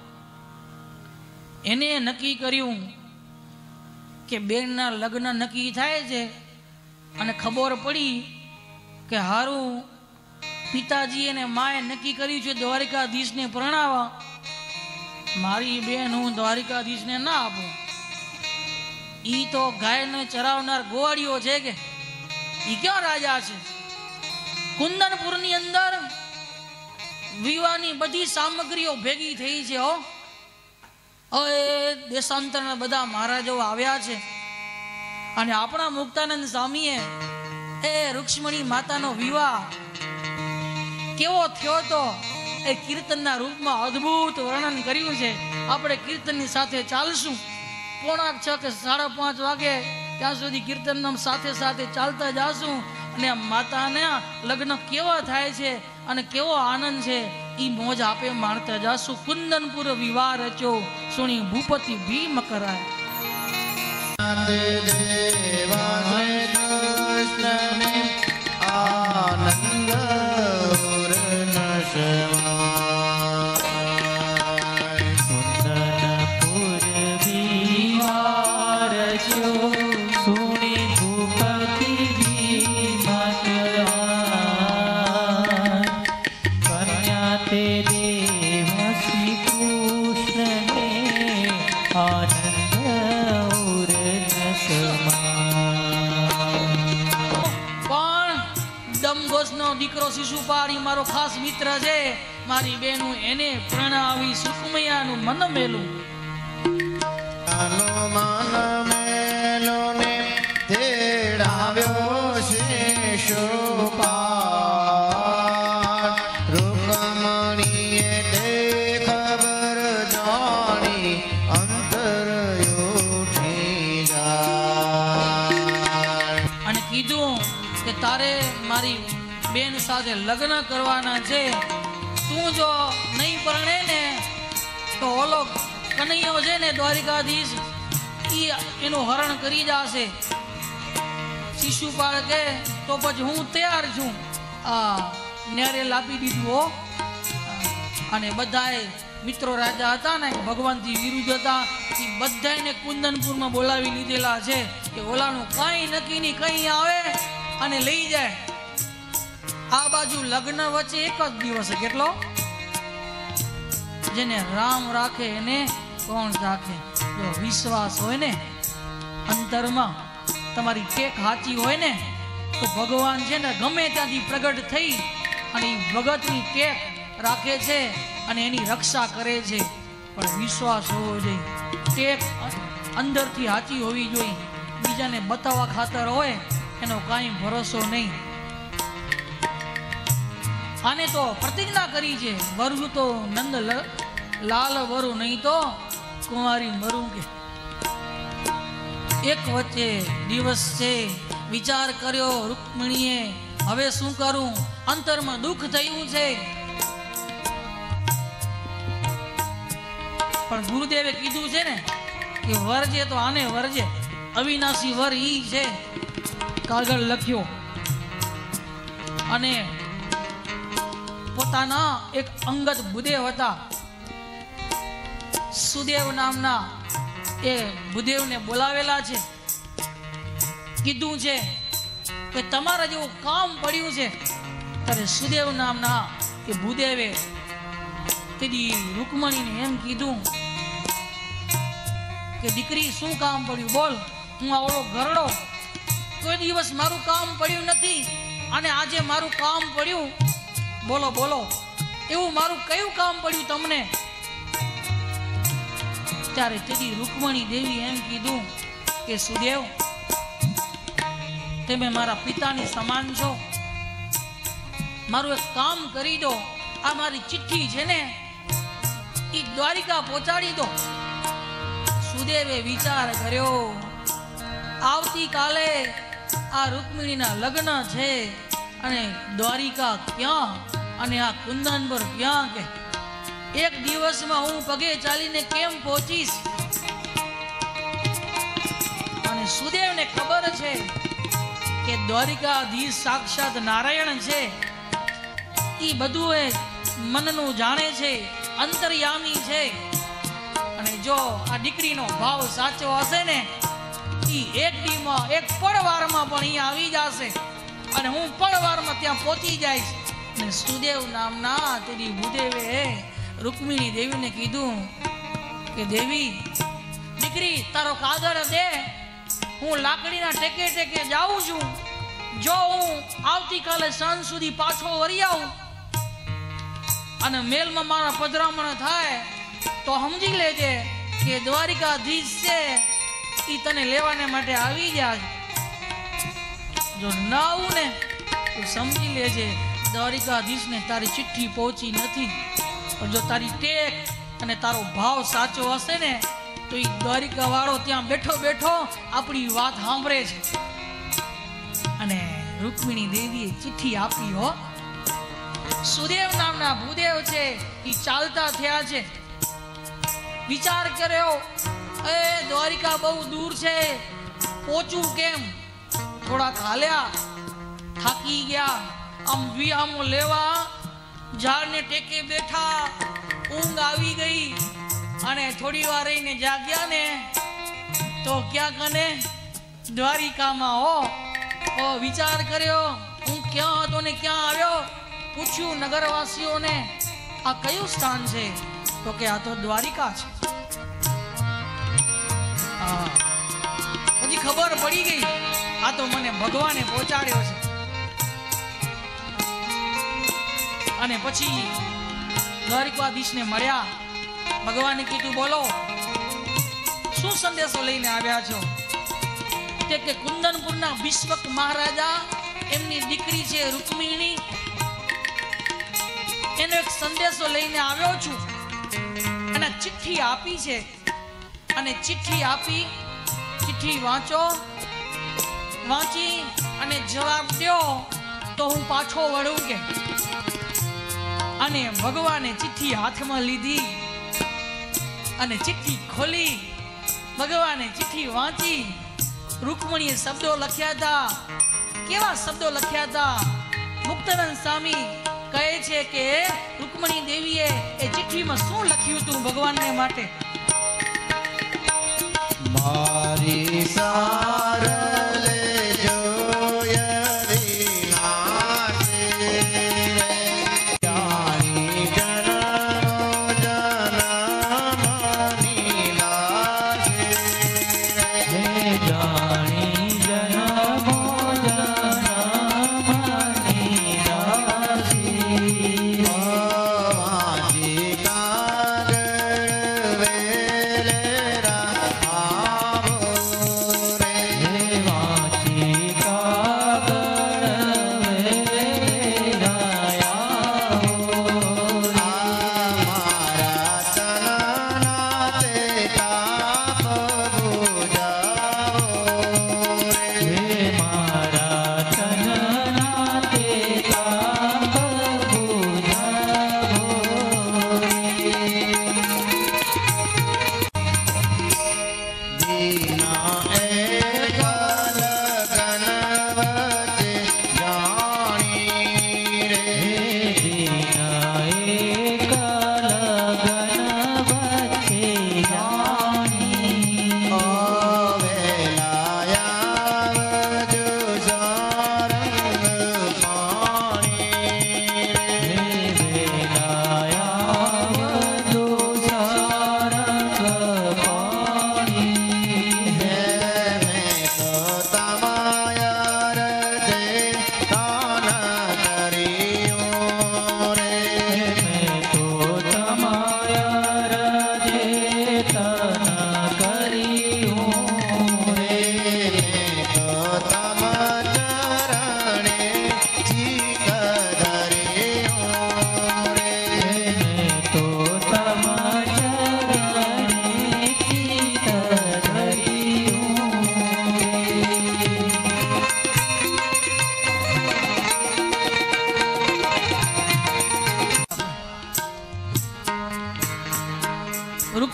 એને નક્કી કર્યું કે બેનના લગ્ન નક્કી થાય છે અને ખબર પડી કે હારું પિતાજી અને માએ નક્કી કર્યું છે દ્વારિકાધીશને પરણાવવા, મારી બેન હું દ્વારિકાધીશને ના આપું. ઈ તો ગાયને ચરાવનાર ગોવાળીઓ છે કે ઈ ક્યાં રાજા છે. કુંદનપુરની અંદર વિવાહની બધી સામગ્રીઓ ભેગી થઈ છે. દેશાંતરના બધા મહારાજો આવ્યા છે અને આપણા મુક્તાનંદ સ્વામીએ એ રૂક્ષ્મણી માતાનો વિવાહ કેવો થયો તો એ કીર્તનના રૂપમાં અદ્ભુત વર્ણન કર્યું છે. આપણે કીર્તનની સાથે ચાલશું. 5:45 કે 5:30 વાગે ત્યાં સુધી કીર્તન સાથે સાથે ચાલતા જાશું અને માતાના લગ્ન કેવા થાય છે અને કેવો આનંદ છે એ મોજ આપે માણતા જાશું. કુંદનપુર વિવાહ રચ્યો, સુણી ભૂપતિ ભીમ કરાય. દીકરો શિશુપાળ મારો ખાસ મિત્ર છે, મારી બેનું એને પ્રણાવી સુખમૈયાનું મન મેલું. મન મેલો ને તેડાવ્યો શિશુપાળ, રૂકમણીએ તે ખબર જાણી અંતર ઉઠી જાય અને કીધું કે તારે મારી બેન સાથે લગ્ન કરવાના છે. તું જો નહીં પરણે ને તો ઓલો કનૈયો છે ને દ્વારિકાધીશ એનું હરણ કરી જશે. શિશુપાળ કે તો પછી હું તૈયાર છું. ન્યારે લાપી દીધું હો. અને બધાએ મિત્રો રાજા હતા ને ભગવાનથી વિરુદ્ધ હતા, એ બધાને કુંદનપુરમાં બોલાવી લીધેલા છે કે ઓલાનું કઈ નક્કી નહીં, કઈ આવે અને લઈ જાય. આ બાજુ લગ્ન વચ્ચે એક જ દિવસ, કેટલો? જેને રામ રાખે એને કોણ રાખે. જો વિશ્વાસ હોય ને અંતરમાં, તમારી ટેક સાચી હોય ને તો ભગવાન છે ને ગમે ત્યાંથી પ્રગટ થઈ અને ભગતની ટેક રાખે છે અને એની રક્ષા કરે છે. પણ વિશ્વાસ હોવો જોઈએ, ટેક અંદરથી સાચી હોવી જોઈએ. બીજાને બતાવવા ખાતર હોય એનો કાંઈ ભરોસો નહીં. આને તો પ્રતિજ્ઞા કરી છે, વરુ તો નંદ લાલ વરુ, નહીં તો કુંવારી મરું કે. એક વચ્ચે દિવસ છે, વિચાર કર્યો રૂકમિણીએ હવે શું કરું. અંતરમાં દુઃખ થયું છે પણ ગુરુદેવે કીધું છે ને કે વરજે તો આને વરજે, અવિનાશી વર ઈ છે, કાગળ લખ્યો. અને પોતાના એક અંગત ભૂદેવ હતા, સુદેવ નામના, એ ભૂદેવને બોલાવેલા છે. કીધું છે કે તમારા જેવું કામ પડ્યું છે. ત્યારે સુદેવ નામના એ ભૂદેવે તેની રૂકમણીને એમ કીધું કે દીકરી શું કામ પડ્યું બોલ. હું આવડો ઘરડો, કોઈ દિવસ મારું કામ પડ્યું નથી, અને આજે મારું કામ પડ્યું, બોલો બોલો એવું મારું કયું કામ પડ્યું તમને? ત્યારે તેની રૂકમણી દેવી એમ કીધું કે સુદેવ, તમે મારા પિતાની સમાન છો, મારું એક કામ કરી દો. આ મારી ચિઠ્ઠી છે ને એ દ્વારિકા પહોંચાડી દો. સુદેવે વિચાર કર્યો, આવતીકાલે આ રૂકમિણીના લગ્ન છે, અને દ્વારિકા ક્યાં અને આ કુંદનપુર ક્યાં? કે એક દિવસમાં હું પગે ચાલીને કેમ પહોંચીશ? અને સુદેવને ખબર છે કે દ્વારિકાધીશ સાક્ષાત નારાયણ છે, ઈ બધું એ મનનું જાણે છે, અંતર્યામી છે. અને જો આ દીકરીનો ભાવ સાચો હશે ને, ઈ એક દીમાં એક પળવારમાં પણ અહીંયા આવી જશે, અને હું પળવારમાં ત્યાં પહોંચી જઈશ. અને સુદેવ નામના તેની ભૂદેવે રૂકમિણી દેવીને કીધું કે દેવી, દીકરી તારો કાગળ દે, હું લાકડીના ટેકે ટેકે જાઉં છું. જો હું આવતીકાલે સાંજ સુધી પાછો વળી આવું અને મેલમાં મારા પધરામણ થાય તો સમજી લેજે કે દ્વારિકાધીશ છે ઈ તને લેવાને માટે આવી જાય. જો ના આવું ને તો સમજી લેજે દ્વારિકાધીશને તારી ચિઠ્ઠી પહોંચી નથી. પણ જો તારી ટેક અને તારો ભાવ સાચો હશે ને તો ઈ દ્વારિકા વાળો ત્યાં બેઠો બેઠો આપણી વાત સાંભળે છે. અને રૂકમિણી દેવીએ ચિઠ્ઠી આપી હો. સુદેવ નામના ભૂદેવ છે ઈ ચાલતા થયા છે. વિચાર કર્યો, એ દ્વારિકા બહુ દૂર છે, પહોંચું કેમ? થોડાક હાલ્યા, થાકી ગયા, આમ વિહામો લેવા ઝાડને ટેકે બેઠા, ઊંઘ આવી ગઈ. અને થોડી વાર રહીને જાગ્યા ને તો ક્યાં કને દ્વારિકામાં હો. વિચાર કર્યો, હું ક્યાં હતો ને ક્યાં આવ્યો? પૂછ્યું નગરવાસીઓને, આ કયું સ્થાન છે? તો કે આ તો દ્વારિકા છે. પછી ખબર પડી ગઈ, આ તો મને ભગવાને પહોંચાડ્યો છે. અને પછી દ્વારિકાધીશને મળ્યા. ભગવાને કીધું, બોલો શું સંદેશો લઈને આવ્યા છો? કે કુંદનપુરના વિશ્વક મહારાજા, એમની દીકરી છે રૂકમિણી, એનો એક સંદેશો લઈને આવ્યો છું. અને ચિઠ્ઠી આપી છે, અને ચિઠ્ઠી આપી, ચિઠ્ઠી વાંચો, વાંચી અને જવાબ દો તો હું પાછો વળું કે. અને ભગવાને ચિઠ્ઠી હાથમાં લીધી અને ચિઠ્ઠી ખોલી. ભગવાને ચિઠ્ઠી વાંચી. રૂકમણીએ શબ્દો લખ્યા હતા. કેવા શબ્દો લખ્યા હતા? મુક્તાનંદ સ્વામી કહે છે કે રૂકમણી દેવીએ એ ચિઠ્ઠીમાં શું લખ્યું હતું ભગવાનને માટે? મારી સારલે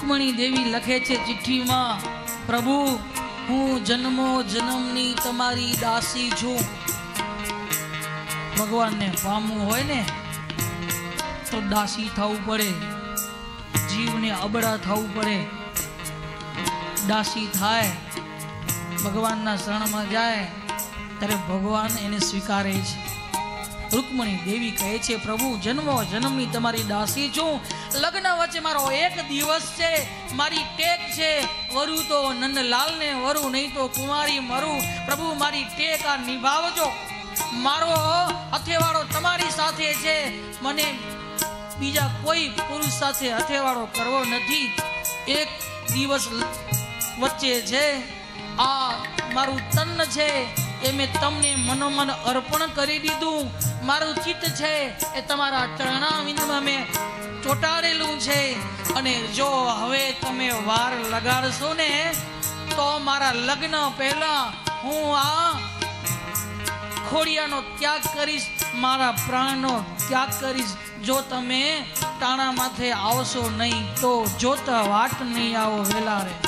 રૂકમણી દેવી લખે છે ચિઠ્ઠીમાં, પ્રભુ હું જન્મો જન્મની તમારી દાસી છું. ભગવાનને પામવું હોય ને તો દાસી થવું પડે, જીવને અબડા થવું પડે. દાસી થાય, ભગવાનના શરણમાં જાય ત્યારે ભગવાન એને સ્વીકારે છે. રૂકમણી દેવી કહે છે, પ્રભુ જન્મો જન્મની તમારી દાસી છું. લગ્ન વચ્ચે મારો એક દિવસ છે, મારી ટેક છે. વરુ તો નંદલાલને વરુ, નહીં તો કુંવારી મરું. પ્રભુ મારી ટેક આ નિભાવજો. મારો હથેવાળો તમારી સાથે છે, મને બીજા કોઈ પુરુષ સાથે હથેવાળો કરવો નથી. એક દિવસ વચ્ચે છે, આ મારું તન છે એ મેં તમને મનોમન અર્પણ કરી દીધું. મારું ચિત્ત છે એ તમારા ચરણાવિંદમાં મેં ચોંટાડેલું છે. અને જો હવે તમે વાર લગાડશો ને તો મારા લગ્ન પહેલા હું આ ખોડિયાનો ત્યાગ કરીશ, મારા પ્રાણનો ત્યાગ કરીશ. જો તમે ટાણા માથે આવશો નહીં તો જોતા વાટ નહીં આવો વેલા રે.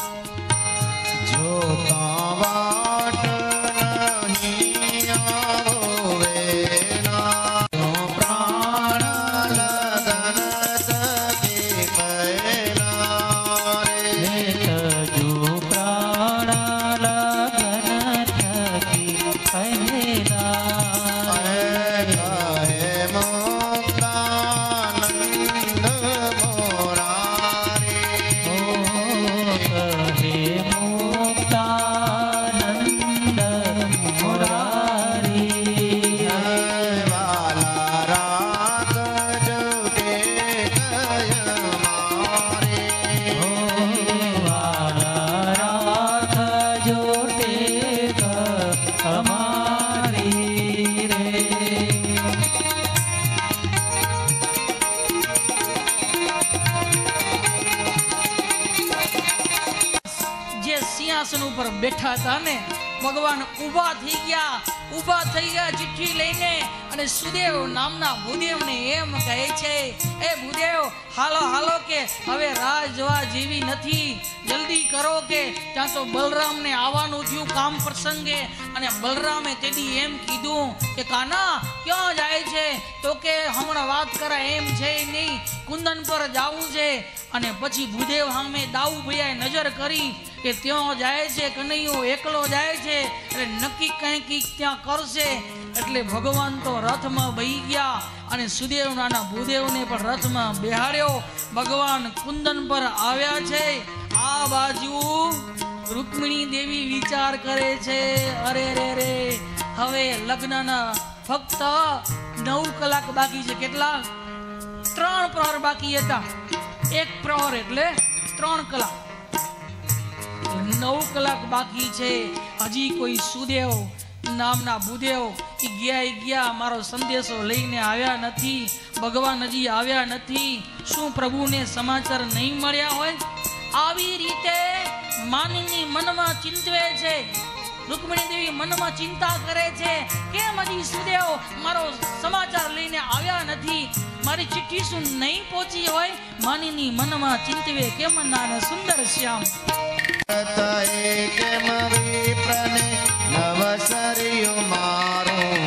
જોતા વાટ નહીં આવો વેલા, પ્રાણ લગન તકે પહેલા રે. તજુ પ્રાણ લગન થકી પહેલા, કહે મુક્તાનંદ મોરારી. કહે મુક્તાનંદ મોરારી. વાલા રાખજો ટેક અમારી. વાલા રાખજો ટેક અમારી રે. જે સિંહાસન ઉપર બેઠા હતા ને ભગવાન ઊભા થઈ ગયા ચિઠ્ઠી લઈને. અને સુદેવ નામના ભૂદેવને એમ કહે છે, એ ભૂદેવ હાલો હાલો કે હવે રાહ જોવા જેવી નથી, જલ્દી કરો કે ત્યાં તો બલરામને આવવાનું થયું કામ પ્રસંગે. અને બલરામે તેદી એમ કીધું કે કાના ક્યાં જાય છે? તો કે હમણાં વાત કરા એમ છે નહીં, કુંદન પર જાવું છે. અને પછી ભૂદેવ સામે દાઉ ભૈયાએ નજર કરી કે ત્યાં જાય છે, કનૈયો એકલો જાય છે, એટલે નક્કી કંઈક ત્યાં કરશે. એટલે ભગવાન તો રથમાં બેહી ગયા અને સુદેવ નાના ભૂદેવને પણ રથમાં બેહાડ્યો. ભગવાન કુંદન પર આવ્યા છે. આ બાજુ રૂકમિણી દેવી વિચાર કરે છે, અરે રે રે હવે લગ્નના ફક્ત 9 કલાક બાકી છે. કેટલા? 3 પ્રહર બાકી હતા. 1 પ્રહર એટલે 3 કલાક, 9 કલાક બાકી છે. હજી કોઈ સુદેવ નામના ભૂદેવ ગયા મારો સંદેશો લઈને આવ્યા નથી. ભગવાન હજી આવ્યા નથી. શું પ્રભુને સમાચાર નહીં મળ્યા હોય? આવી રીતે માનની મનમાં ચિંતવે છે. રૂકમિણી દેવી મનમાં ચિંતા કરે છે, કેમ હજી સુદેવ મારો સમાચાર લઈને આવ્યા નથી? મારી ચિઠ્ઠી શું નહીં પહોંચી હોય? માનીની મનમાં ચિંતવે કેમ નાના સુંદર શ્યામ. કેમ વિપ્રને નવસર્યું મારું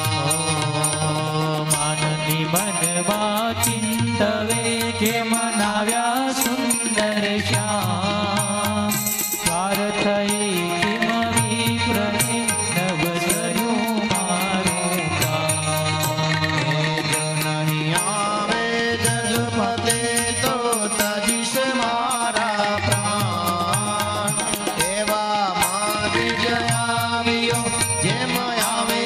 કામ. માનની મનમાં ચિંતવે કે મનાવ્યા સુંદર શ્યામ. વાર થઈ કેમ વિપ્રને નવસર્યું મારું કામ. જો નહીં આવે જગપતે તો તજીશ મારા પ્રાણ. એવા મારી જયાવ્યો જેમ આવે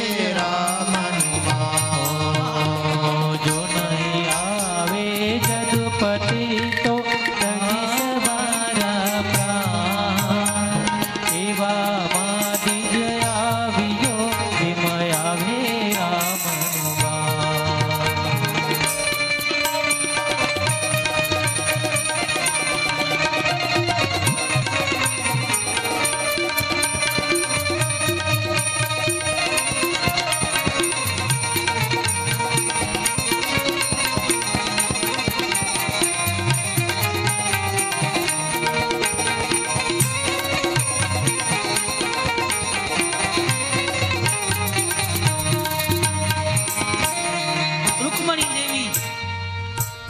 રામનું નામ. જો નહીં આવે જદુપતે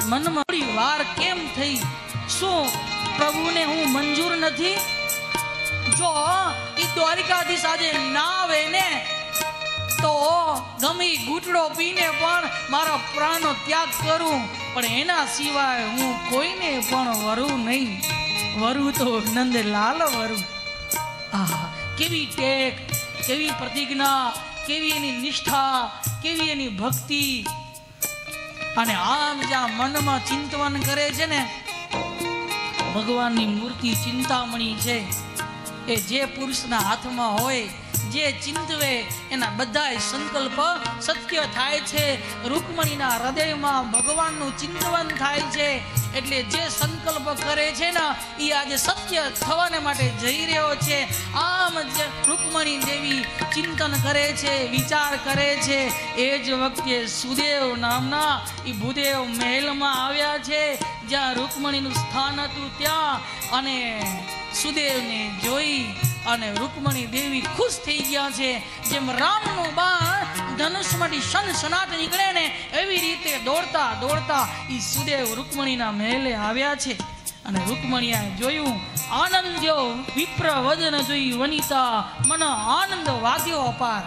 મનમાં થોડી વાર કેમ થઈ? શું પ્રભુને હું મંજૂર નથી? જો એ દ્વારિકાધીશ આજે ના આવે ને તો ગમી ઘૂંટડો પીને પણ મારા પ્રાણનો ત્યાગ કરું, પણ એના સિવાય હું કોઈને પણ વરું નહીં. વરું તો નંદલાલ વરું. આહા, કેવી ટેક, કેવી પ્રતિજ્ઞા, કેવી એની નિષ્ઠા, કેવી એની ભક્તિ. અને આમ જ્યાં મનમાં ચિંતવન કરે છે ને, ભગવાનની મૂર્તિ ચિંતામણી છે. એ જે પુરુષના હાથમાં હોય, જે ચિંતવે એના બધા સંકલ્પ સત્ય થાય છે. રૂકમણીના હૃદયમાં ભગવાનનું ચિંતવન થાય છે, એટલે જે સંકલ્પ કરે છે ને એ આજે સત્ય થવાને માટે જઈ રહ્યો છે. આમ જે રૂકમણી દેવી ચિંતન કરે છે, વિચાર કરે છે, એ જ વખતે સુદેવ નામના એ ભૂદેવ મહેલમાં આવ્યા છે, જ્યાં રૂકમણીનું સ્થાન હતું ત્યાં. અને સુદેવને જોઈ અને રૂકમણી દેવી ખુશ થઈ ગયા છે. જેમ રામનું બાણ ધનુષમાંથી સનસનાટ નીકળે ને એવી રીતે દોડતા દોડતા ઈ સુદેવ રૂકમણીના મહેલે આવ્યા છે. અને રૂકમણીએ જોયું, આનંદ જો વિપ્ર વદન જોઈ વનિતા, મન આનંદ વાદ્યો અપાર.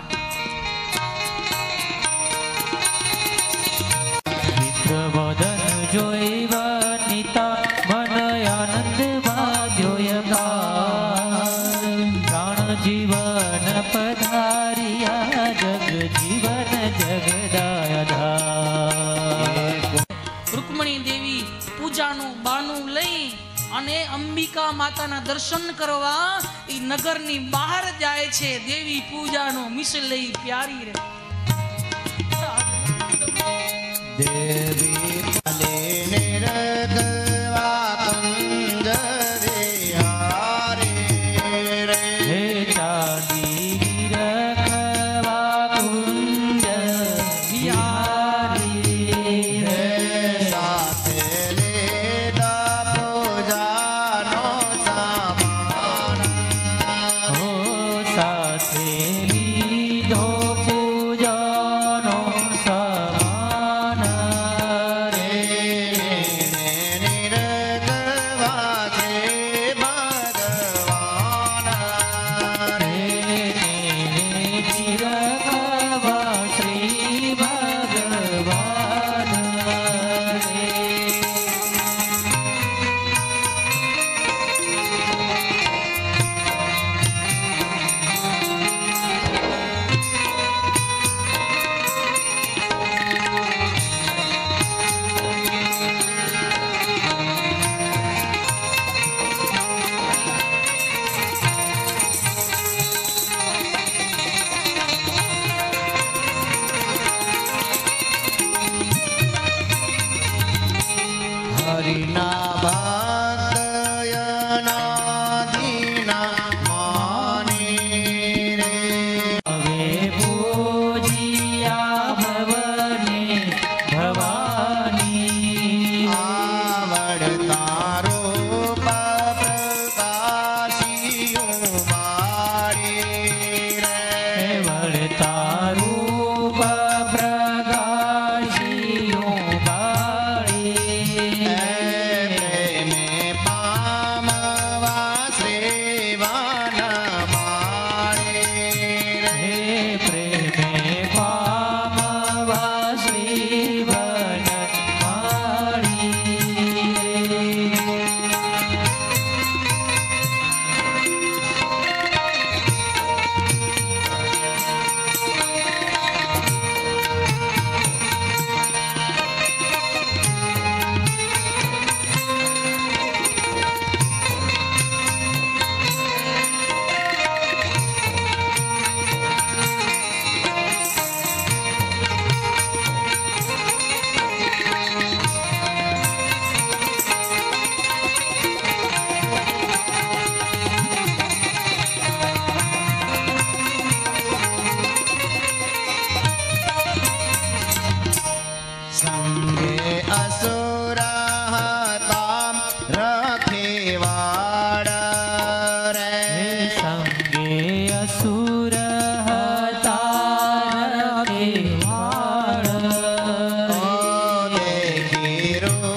વિપ્ર વદન જોઈ વનિતા, મન આનંદ વાદ્યો અપાર. પ્રાણ જીવન પધારિયા, જગ જીવન જગદાધાર. રૂકમણી દેવી પૂજાનું બાનું લઈ અને અંબિકા માતાના દર્શન કરવા એ નગરની બહાર જાય છે. દેવી પૂજાનો મિસ લઈ પ્યારી રે. દેવી નિરગવા કુંજ વિહારે રે. હે ચાંદી રખવા કુંજ વિહારી રે. સાથે લેતા પૂજાનો સામાન. હો સાથે લીધો પૂજાનો સામાન રે. નિરગવા છે ભગવાન રે. રખવા શ્રી ભગવાન રે. હરિના ભક્તયના દીના માની રે. હવે પૂજિયા ભવને ભવાની. આવડતા રૂપ પ્રકાશિયું બાળી રે. વળતા રૂપ પ્રકાશિયું બાળી. પ્રેમે પામવા શ્રીવાન માળી રે. હે પ્રેમે પામવા શ્રીવન માળી. સંગે અસુરા હતા રખેવાડ રે. સંગે અસુર હતા રખેવાડ. દેખી રૂપ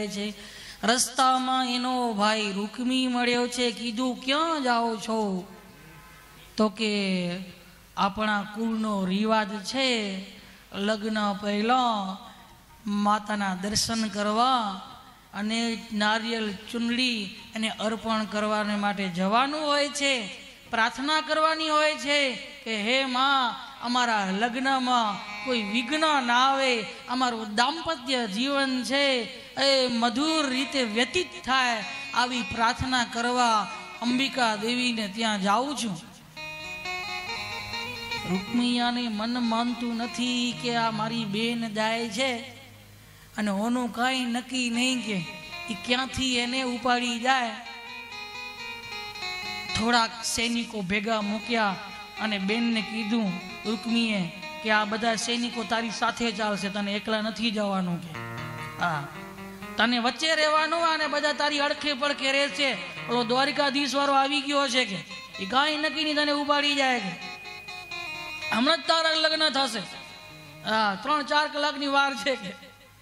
જાય છે. રસ્તામાં એનો ભાઈ રૂકમી મળ્યો છે. કીધું ક્યાં જાઓ છો? તો કે આપણા કુળનો રિવાજ છે લગ્ન પહેલા માતાના દર્શન કરવા અને નારિયેળ ચુંદડી અને અર્પણ કરવાને માટે જવાનું હોય છે. પ્રાર્થના કરવાની હોય છે કે હે માં, અમારા લગ્નમાં કોઈ વિઘ્ન ના આવે, અમારું દાંપત્ય જીવન છે એ મધુર રીતે વ્યતીત થાય, આવી પ્રાર્થના કરવા અંબિકા દેવીને ત્યાં જાઉં છું. રૂકમૈયાને મન માનતું નથી કે આ મારી બેન જાય છે અને ઓનું કાંઈ નક્કી નહીં કે એ ક્યાંથી એને ઉપાડી જાય. થોડાક સૈનિકો ભેગા મૂક્યા અને બેનને કીધું રૂકમીએ કે આ બધા સૈનિકો તારી સાથે ચાલશે, તને એકલા નથી જવાનું કે હા તને વચ્ચે રહેવાનું અને બધા તારી અડખે પડખે રહેશે. ઓલો દ્વારિકાધીશ વાળો આવી ગયો છે કે એ કાંઈ નક્કી નહીં, તને ઉપાડી જાય કે હમણાં જ તારા લગ્ન થશે. હા 3-4 કલાકની વાર છે કે.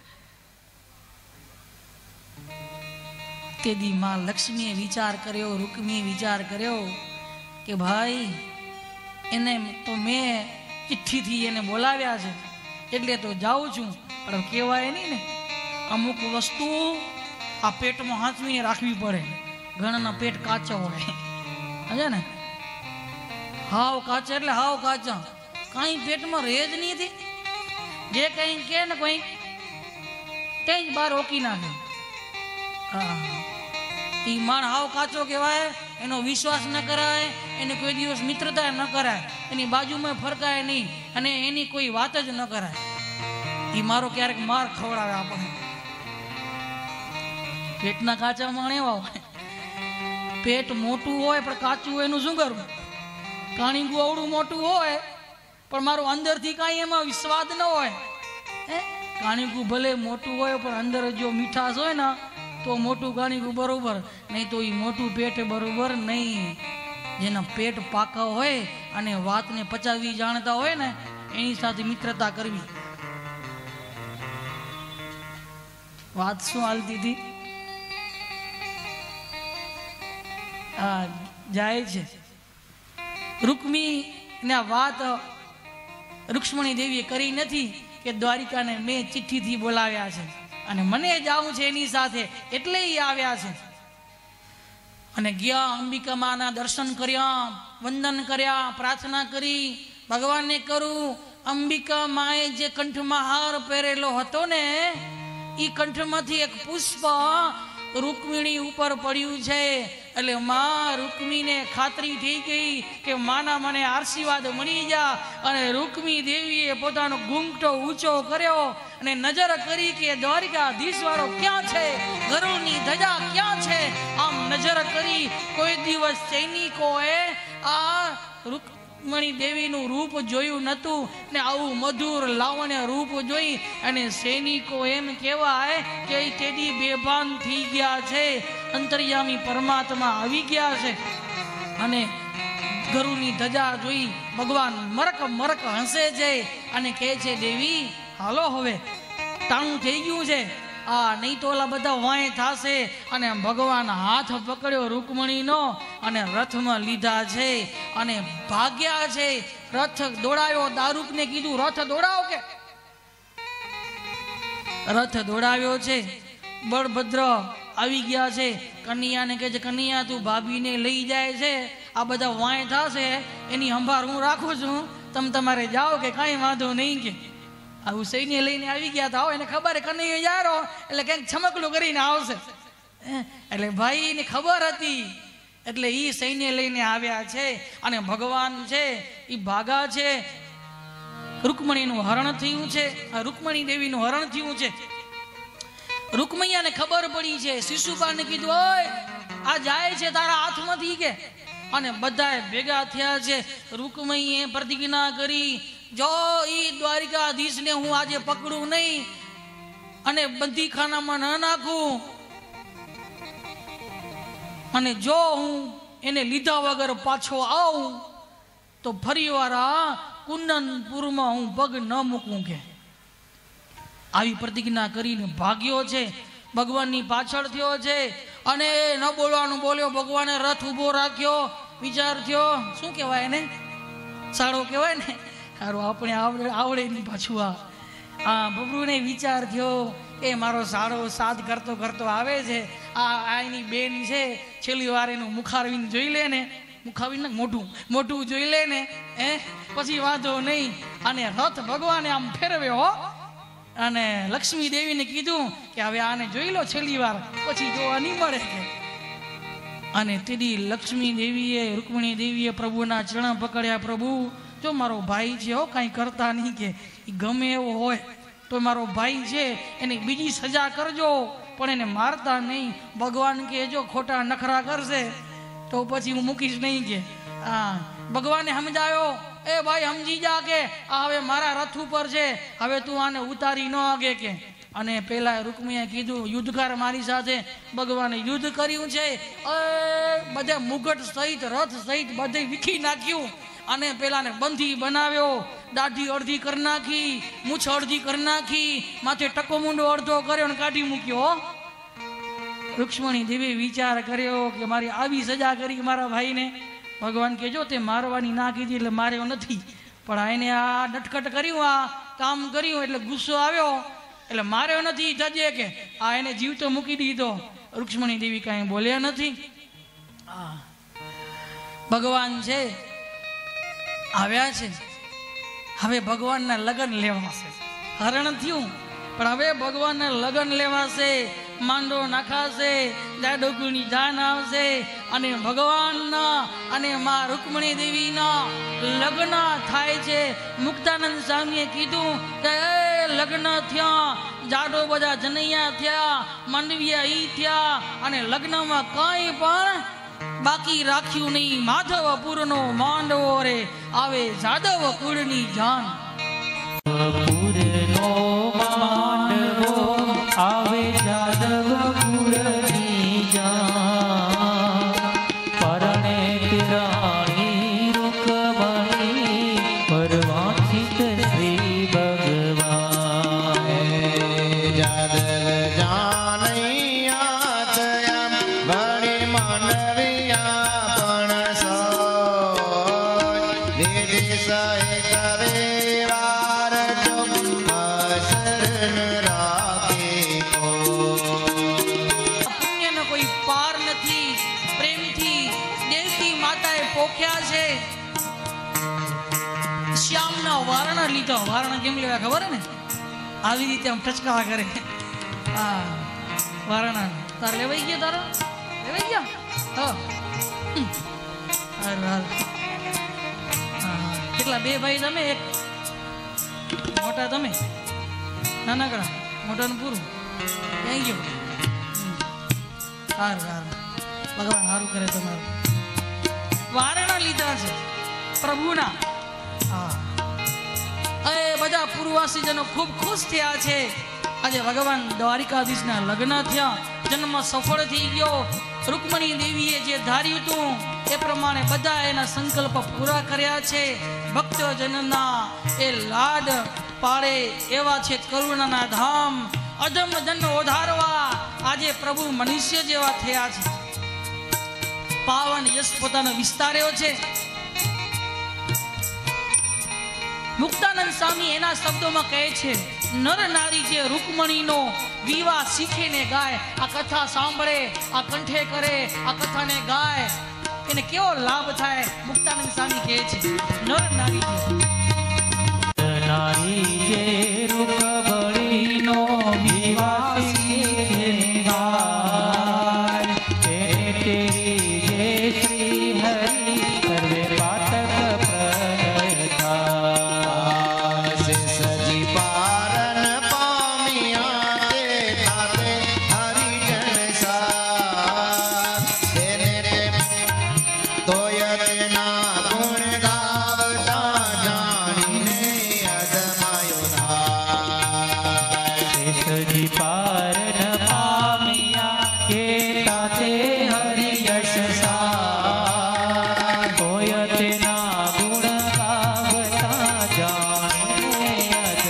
તેદી માં લક્ષ્મીએ વિચાર કર્યો, રૂકમીએ વિચાર કર્યો કે ભાઈ એને તો મેં ચિઠ્ઠીથી એને બોલાવ્યા છે એટલે તો જાઉં છું, પણ કહેવાય નહીં ને અમુક વસ્તુ આ પેટમાં હાંચવીને રાખવી પડે. ઘણાના પેટ કાચા હોય સમજે ને, હાવ કાચા એટલે હાવ કાચા, કાંઈ પેટમાં રહે જ નહીં. જે કંઈ કે ને કોઈ તે જ બહાર ઓકી નાખે. હા એ માણ હાવ કાચો કહેવાય, એનો વિશ્વાસ ન કરાય, એને કોઈ દિવસ મિત્રતા ન કરાય, એની બાજુમાં ફરકાય નહીં અને એની કોઈ વાત જ ન કરાય. એ મારો ક્યારેક માર ખવડાવે આપણને. પેટના કાચા માણ એવા હોય, પેટ મોટું હોય પણ કાચું હોય એનું શું કરવું? કાણીગું અવડું મોટું હોય પણ મારું અંદરથી કાંઈ એમાં વિશ્વાસ ન હોય. કાણીગું ભલે મોટું હોય પણ અંદર જો મીઠાશ હોય ને તો મોટું કાણીગું બરોબર, નહીં તો એ મોટું પેટ બરોબર નહીં. જેના પેટ પાકા હોય અને વાતને પચાવી જાણતા હોય ને એની સાથે મિત્રતા કરવી. વાત શું હાલતી હતી? જાય છે રૂકમી ને વાત રૂક્ષ્મણી દેવીએ કરી નથી કે દ્વારિકાને મેં ચિઠ્ઠીથી બોલાવ્યા છે અને મને જાવું છે એની સાથે એટલે એ આવ્યા છે. અને ગયા અંબિકા માના દર્શન કર્યા, વંદન કર્યા, પ્રાર્થના કરી, ભગવાનને કરું. અંબિકા માએ જે કંઠમાં હાર પહેરેલો હતો ને એ કંઠમાંથી એક પુષ્પ રૂકમિણી ઉપર પડ્યું છે. એટલે માં રૂકમીને ખાતરી થઈ ગઈ કે માના મને આશીર્વાદ મળી જા. અને રૂકમી દેવીએ પોતાનો ઘૂંઘટો ઊંચો કર્યો અને નજર કરી કે દ્વારિકાધીશ વાળો ક્યાં છે, ગરુડની ધજા ક્યાં છે. આમ નજર કરી. કોઈ દિવસ સૈનિકોએ આ રૂકમણી દેવીનું રૂપ જોયું નતું ને આવું મધુર લાવણ્ય રૂપ જોઈ અને સૈનિકો એમ કહેવાય કે તેદી બેભાન થઈ ગયા છે. અંતર્યામી પરમાત્મા આવી ગયા છે અને ગરુની ધજા જોઈ ભગવાન મરક મરક હસે છે અને કહે છે દેવી હાલો હવે ટાણું થઈ ગયું છે, આ નહીં તો ઓલા બધા વાંય થશે. અને ભગવાન હાથ પકડ્યો રૂકમણીનો અને રથમાં લીધા છે અને ભાગ્યા છે. રથ દોડાયો. દારૂકને કીધું રથ દોડાવો કે રથ દોડાવ્યો છે. બળભદ્ર આવી ગયા છે. કન્યાને કહે છે કન્યા તું ભાભીને લઈ જાય છે, આ બધા વાંય થશે એની સંભાળ હું રાખું છું, તમે તમારે જાઓ કે કાંઈ વાંધો નહીં કે. આવું સૈન્ય લઈને આવી ગયા હતા. એને ખબર કન્યા જારો એટલે કંઈક છમકલું કરીને આવશે એટલે ભાઈને ખબર હતી એટલે એ સૈન્ય લઈને આવ્યા છે. અને ભગવાન છે એ ભાગા છે. રૂકમણીનું હરણ થયું છે, રૂકમણી દેવીનું હરણ થયું છે. રૂકમૈયાને ખબર પડી છે. શિશુપાલને કીધું ઓય આ જાય છે તારા હાથમાંથી કે. અને બધાએ ભેગા થયા છે. રૂકમૈયે પ્રતિજ્ઞા કરી જો ઈ દ્વારિકાધીશને હું આજે પકડું નહીં અને બંદીખાનામાં ન નાખું અને જો હું એને લીધા વગર પાછો આવું તો ફરીવાર આ કુંદનપુરમાં હું પગ ન મૂકું કે. આવી પ્રતિજ્ઞા કરીને ભાગ્યો છે. ભગવાનની પાછળ થયો છે અને ન બોલવાનું બોલ્યો. ભગવાને રથ ઊભો રાખ્યો. વિચાર થયો, શું કહેવાય એને? સાડો કહેવાય ને. સારું, આપણે આવડે નહીં પાછું. આ બબરૂને વિચાર થયો એ મારો સાડો સાદ કરતો કરતો આવે છે, આ એની બેન છે, છેલ્લી વાર એનું મુખારવીને જોઈ લે ને, મુખાવીને મોઢું જોઈ લે ને, પછી વાંધો નહીં. અને રથ ભગવાને આમ ફેરવ્યો હો, અને લક્ષ્મી દેવીને કીધું કે હવે આને જોઈ લો છેલ્લી વાર, પછી જોવા નહીં મળે કે. અને તેદી લક્ષ્મી દેવીએ, રૂકમણી દેવીએ પ્રભુના ચરણ પકડ્યા. પ્રભુ, જો મારો ભાઈ છે હો, કાંઈ કરતા નહીં, કે ગમે એવો હોય તો મારો ભાઈ છે, એને બીજી સજા કરજો, પણ એને મારતા નહીં. ભગવાન કે જો ખોટા નખરા કરશે તો પછી હું મૂકીશ નહીં કે. ભગવાને સમજાયો, એ ભાઈ સમજી જા કે આ હવે મારા રથ ઉપર છે, હવે તું આને ઉતારી ન આગે કે. અને પેલા રૂકમીએ કીધું, યુદ્ધ કર મારી સાથે. ભગવાને યુદ્ધ કર્યું છે, બધા મુગટ સહિત રથ સહિત બધે વીખી નાખ્યું. અને પેલાને બંધી બનાવ્યો, દાઢી અડધી કરી નાખી, મૂછ અડધી કરી નાખી, માથે ટકો મુંડો અડધો કર્યો અને કાઢી મૂક્યો. રૂક્ષ્મણી દેવી વિચાર કર્યો કે મારી આવી સજા કરી મારા ભાઈને. ભગવાન કે જો તે મારવાની ના કીધી એટલે માર્યો નથી, પણ એને આ નટખટ કર્યું, આ કામ કર્યું એટલે ગુસ્સો આવ્યો એટલે માર્યો નથી. જજે કે આ એને જીવતો મૂકી દીધો. રૂક્ષ્મણી દેવી કાંઈ બોલ્યા નથી. ભગવાન છે આવ્યા છે, હવે ભગવાનના લગ્ન લેવાશે. હરણ થયું પણ હવે ભગવાનના લગ્ન લેવાશે, માંડો નાખાશે, જાડોકુની જાન આવશે અને ભગવાનના અને માં રૂકમણી દેવીના લગ્ન થાય છે. મુક્તાનંદ સ્વામીએ કીધું કે લગ્ન થયા, જાડો બધા જનૈયા થયા, માંડવિયા ઈ થયા, અને લગ્નમાં કાંઈ પણ બાકી રાખ્યું નહીં. માધવપુરનો માંડવો રે આવે જાદવ કુળની જાન. પૂરનો માંડવો આવે જાદવ કુળની જાન. પરણે તિરાણી રૂકમણી પરવાંચિત શ્રી ભગવાન. જાદવ જાનૈયા તયા વળી માનવિયા પણ સોય દીદી સહે કરે વાર જો શરણ રાખે કો. પુણ્યનો કોઈ પાર નથી. પ્રેમથી દેવકી માતાએ પોખ્યા છે. શ્યામના વારણા લીધા. વારણા કેમ લેવા ખબર ને? આવી રીતે આમ ટચકા કરે. વારણા તાર લેવાઈ ગયા? તારા લેવાઈ ગયા? કેટલા? બે ભાઈ તમે? એક મોટા તમે? નાનકડા? મોટાનું પૂરું ક્યાં ગયો? સારું, ભગવાન સારું કરે તમારું. વારણા લીધા છે પ્રભુના. એ બધા પૂર્વવાસીજનો ખૂબ ખુશ થયા છે. આજે ભગવાન દ્વારિકાધીશના લગ્ન થયા, જન્મ સફળ થઈ ગયો. રૂકમણી દેવીએ જે ધાર્યું હતું એ પ્રમાણે બધા એના સંકલ્પ પૂરા કર્યા છે. ભક્તજનના એ લાડ પાડે એવા છે કરુણાના ધામ. અધમ જન ઓધારવા આજે પ્રભુ મનુષ્ય જેવા થયા છે. પાવન યશ પોતાનો વિસ્તાર્યો છે. મુક્તાનંદ સ્વામી એના શબ્દોમાં કહે છે, નર નારી જે રૂકમણીનો વિવાહ શીખીને ગાય, આ કથા સાંભળે, આ કંઠે કરે, આ કથાને ગાય, એને કેવો લાભ થાય. મુક્તાનંદ સ્વામી કહે છે, નર નારી જે રૂકમણીનો વિવાહ શીખીને ગાય, તેરી જે શ્રી હરિ સર્વે પાતક પ્રણય થાય. સજી પારન પામ્યા તે તાતે હરિજન સા. તેને તોય તેના ગુણ ગાવતા જાણીને અદમાયો થાય. સજી પારન પામ્યા કે તાતે હરિ યશ સા. તોય તેના ગુણ ગાવતા જાણીને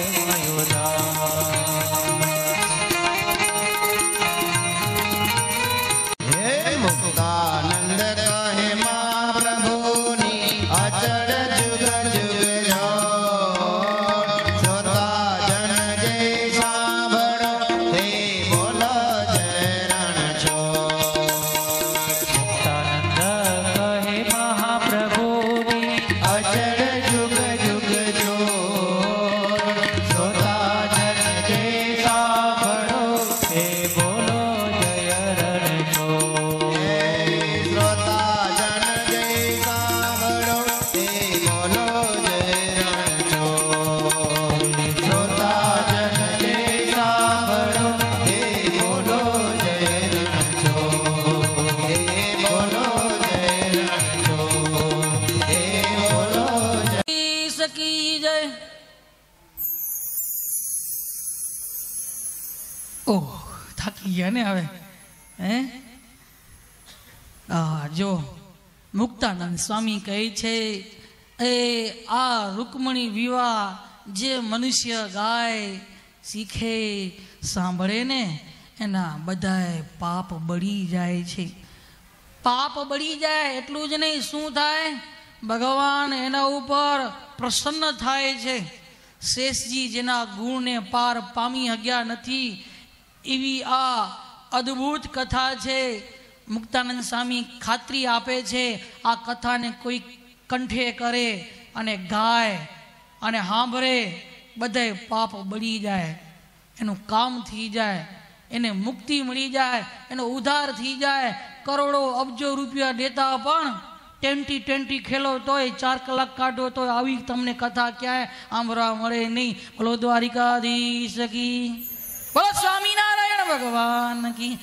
ઓહ, થાકી ગયા ને હવે. હે જો મુક્તાનંદ સ્વામી કહે છે, એ આ રૂકમણી વિવાહ જે મનુષ્ય ગાય, શીખે, સાંભળે ને એના બધાય પાપ બળી જાય છે. પાપ બળી જાય એટલું જ નહીં, શું થાય? ભગવાન એના ઉપર પ્રસન્ન થાય છે. શેષજી જેના ગુણને પાર પામી હગ્યા નથી એવી આ અદ્ભુત કથા છે. મુક્તાનંદ સ્વામી ખાતરી આપે છે, આ કથાને કોઈ કંઠે કરે અને ગાય અને સાંભળે, બધાય પાપ બળી જાય, એનું કામ થઈ જાય, એને મુક્તિ મળી જાય, એનો ઉદ્ધાર થઈ જાય. કરોડો અબજો રૂપિયા દેતા પણ 20 ખેલો તોય 4 કલાક કાઢો તોય આવી તમને કથા ક્યાંય આંભળવા મળે નહીં. બોલો દ્વારિકાધીશ કી, બોલો સ્વામિનારાયણ ભગવાન કી.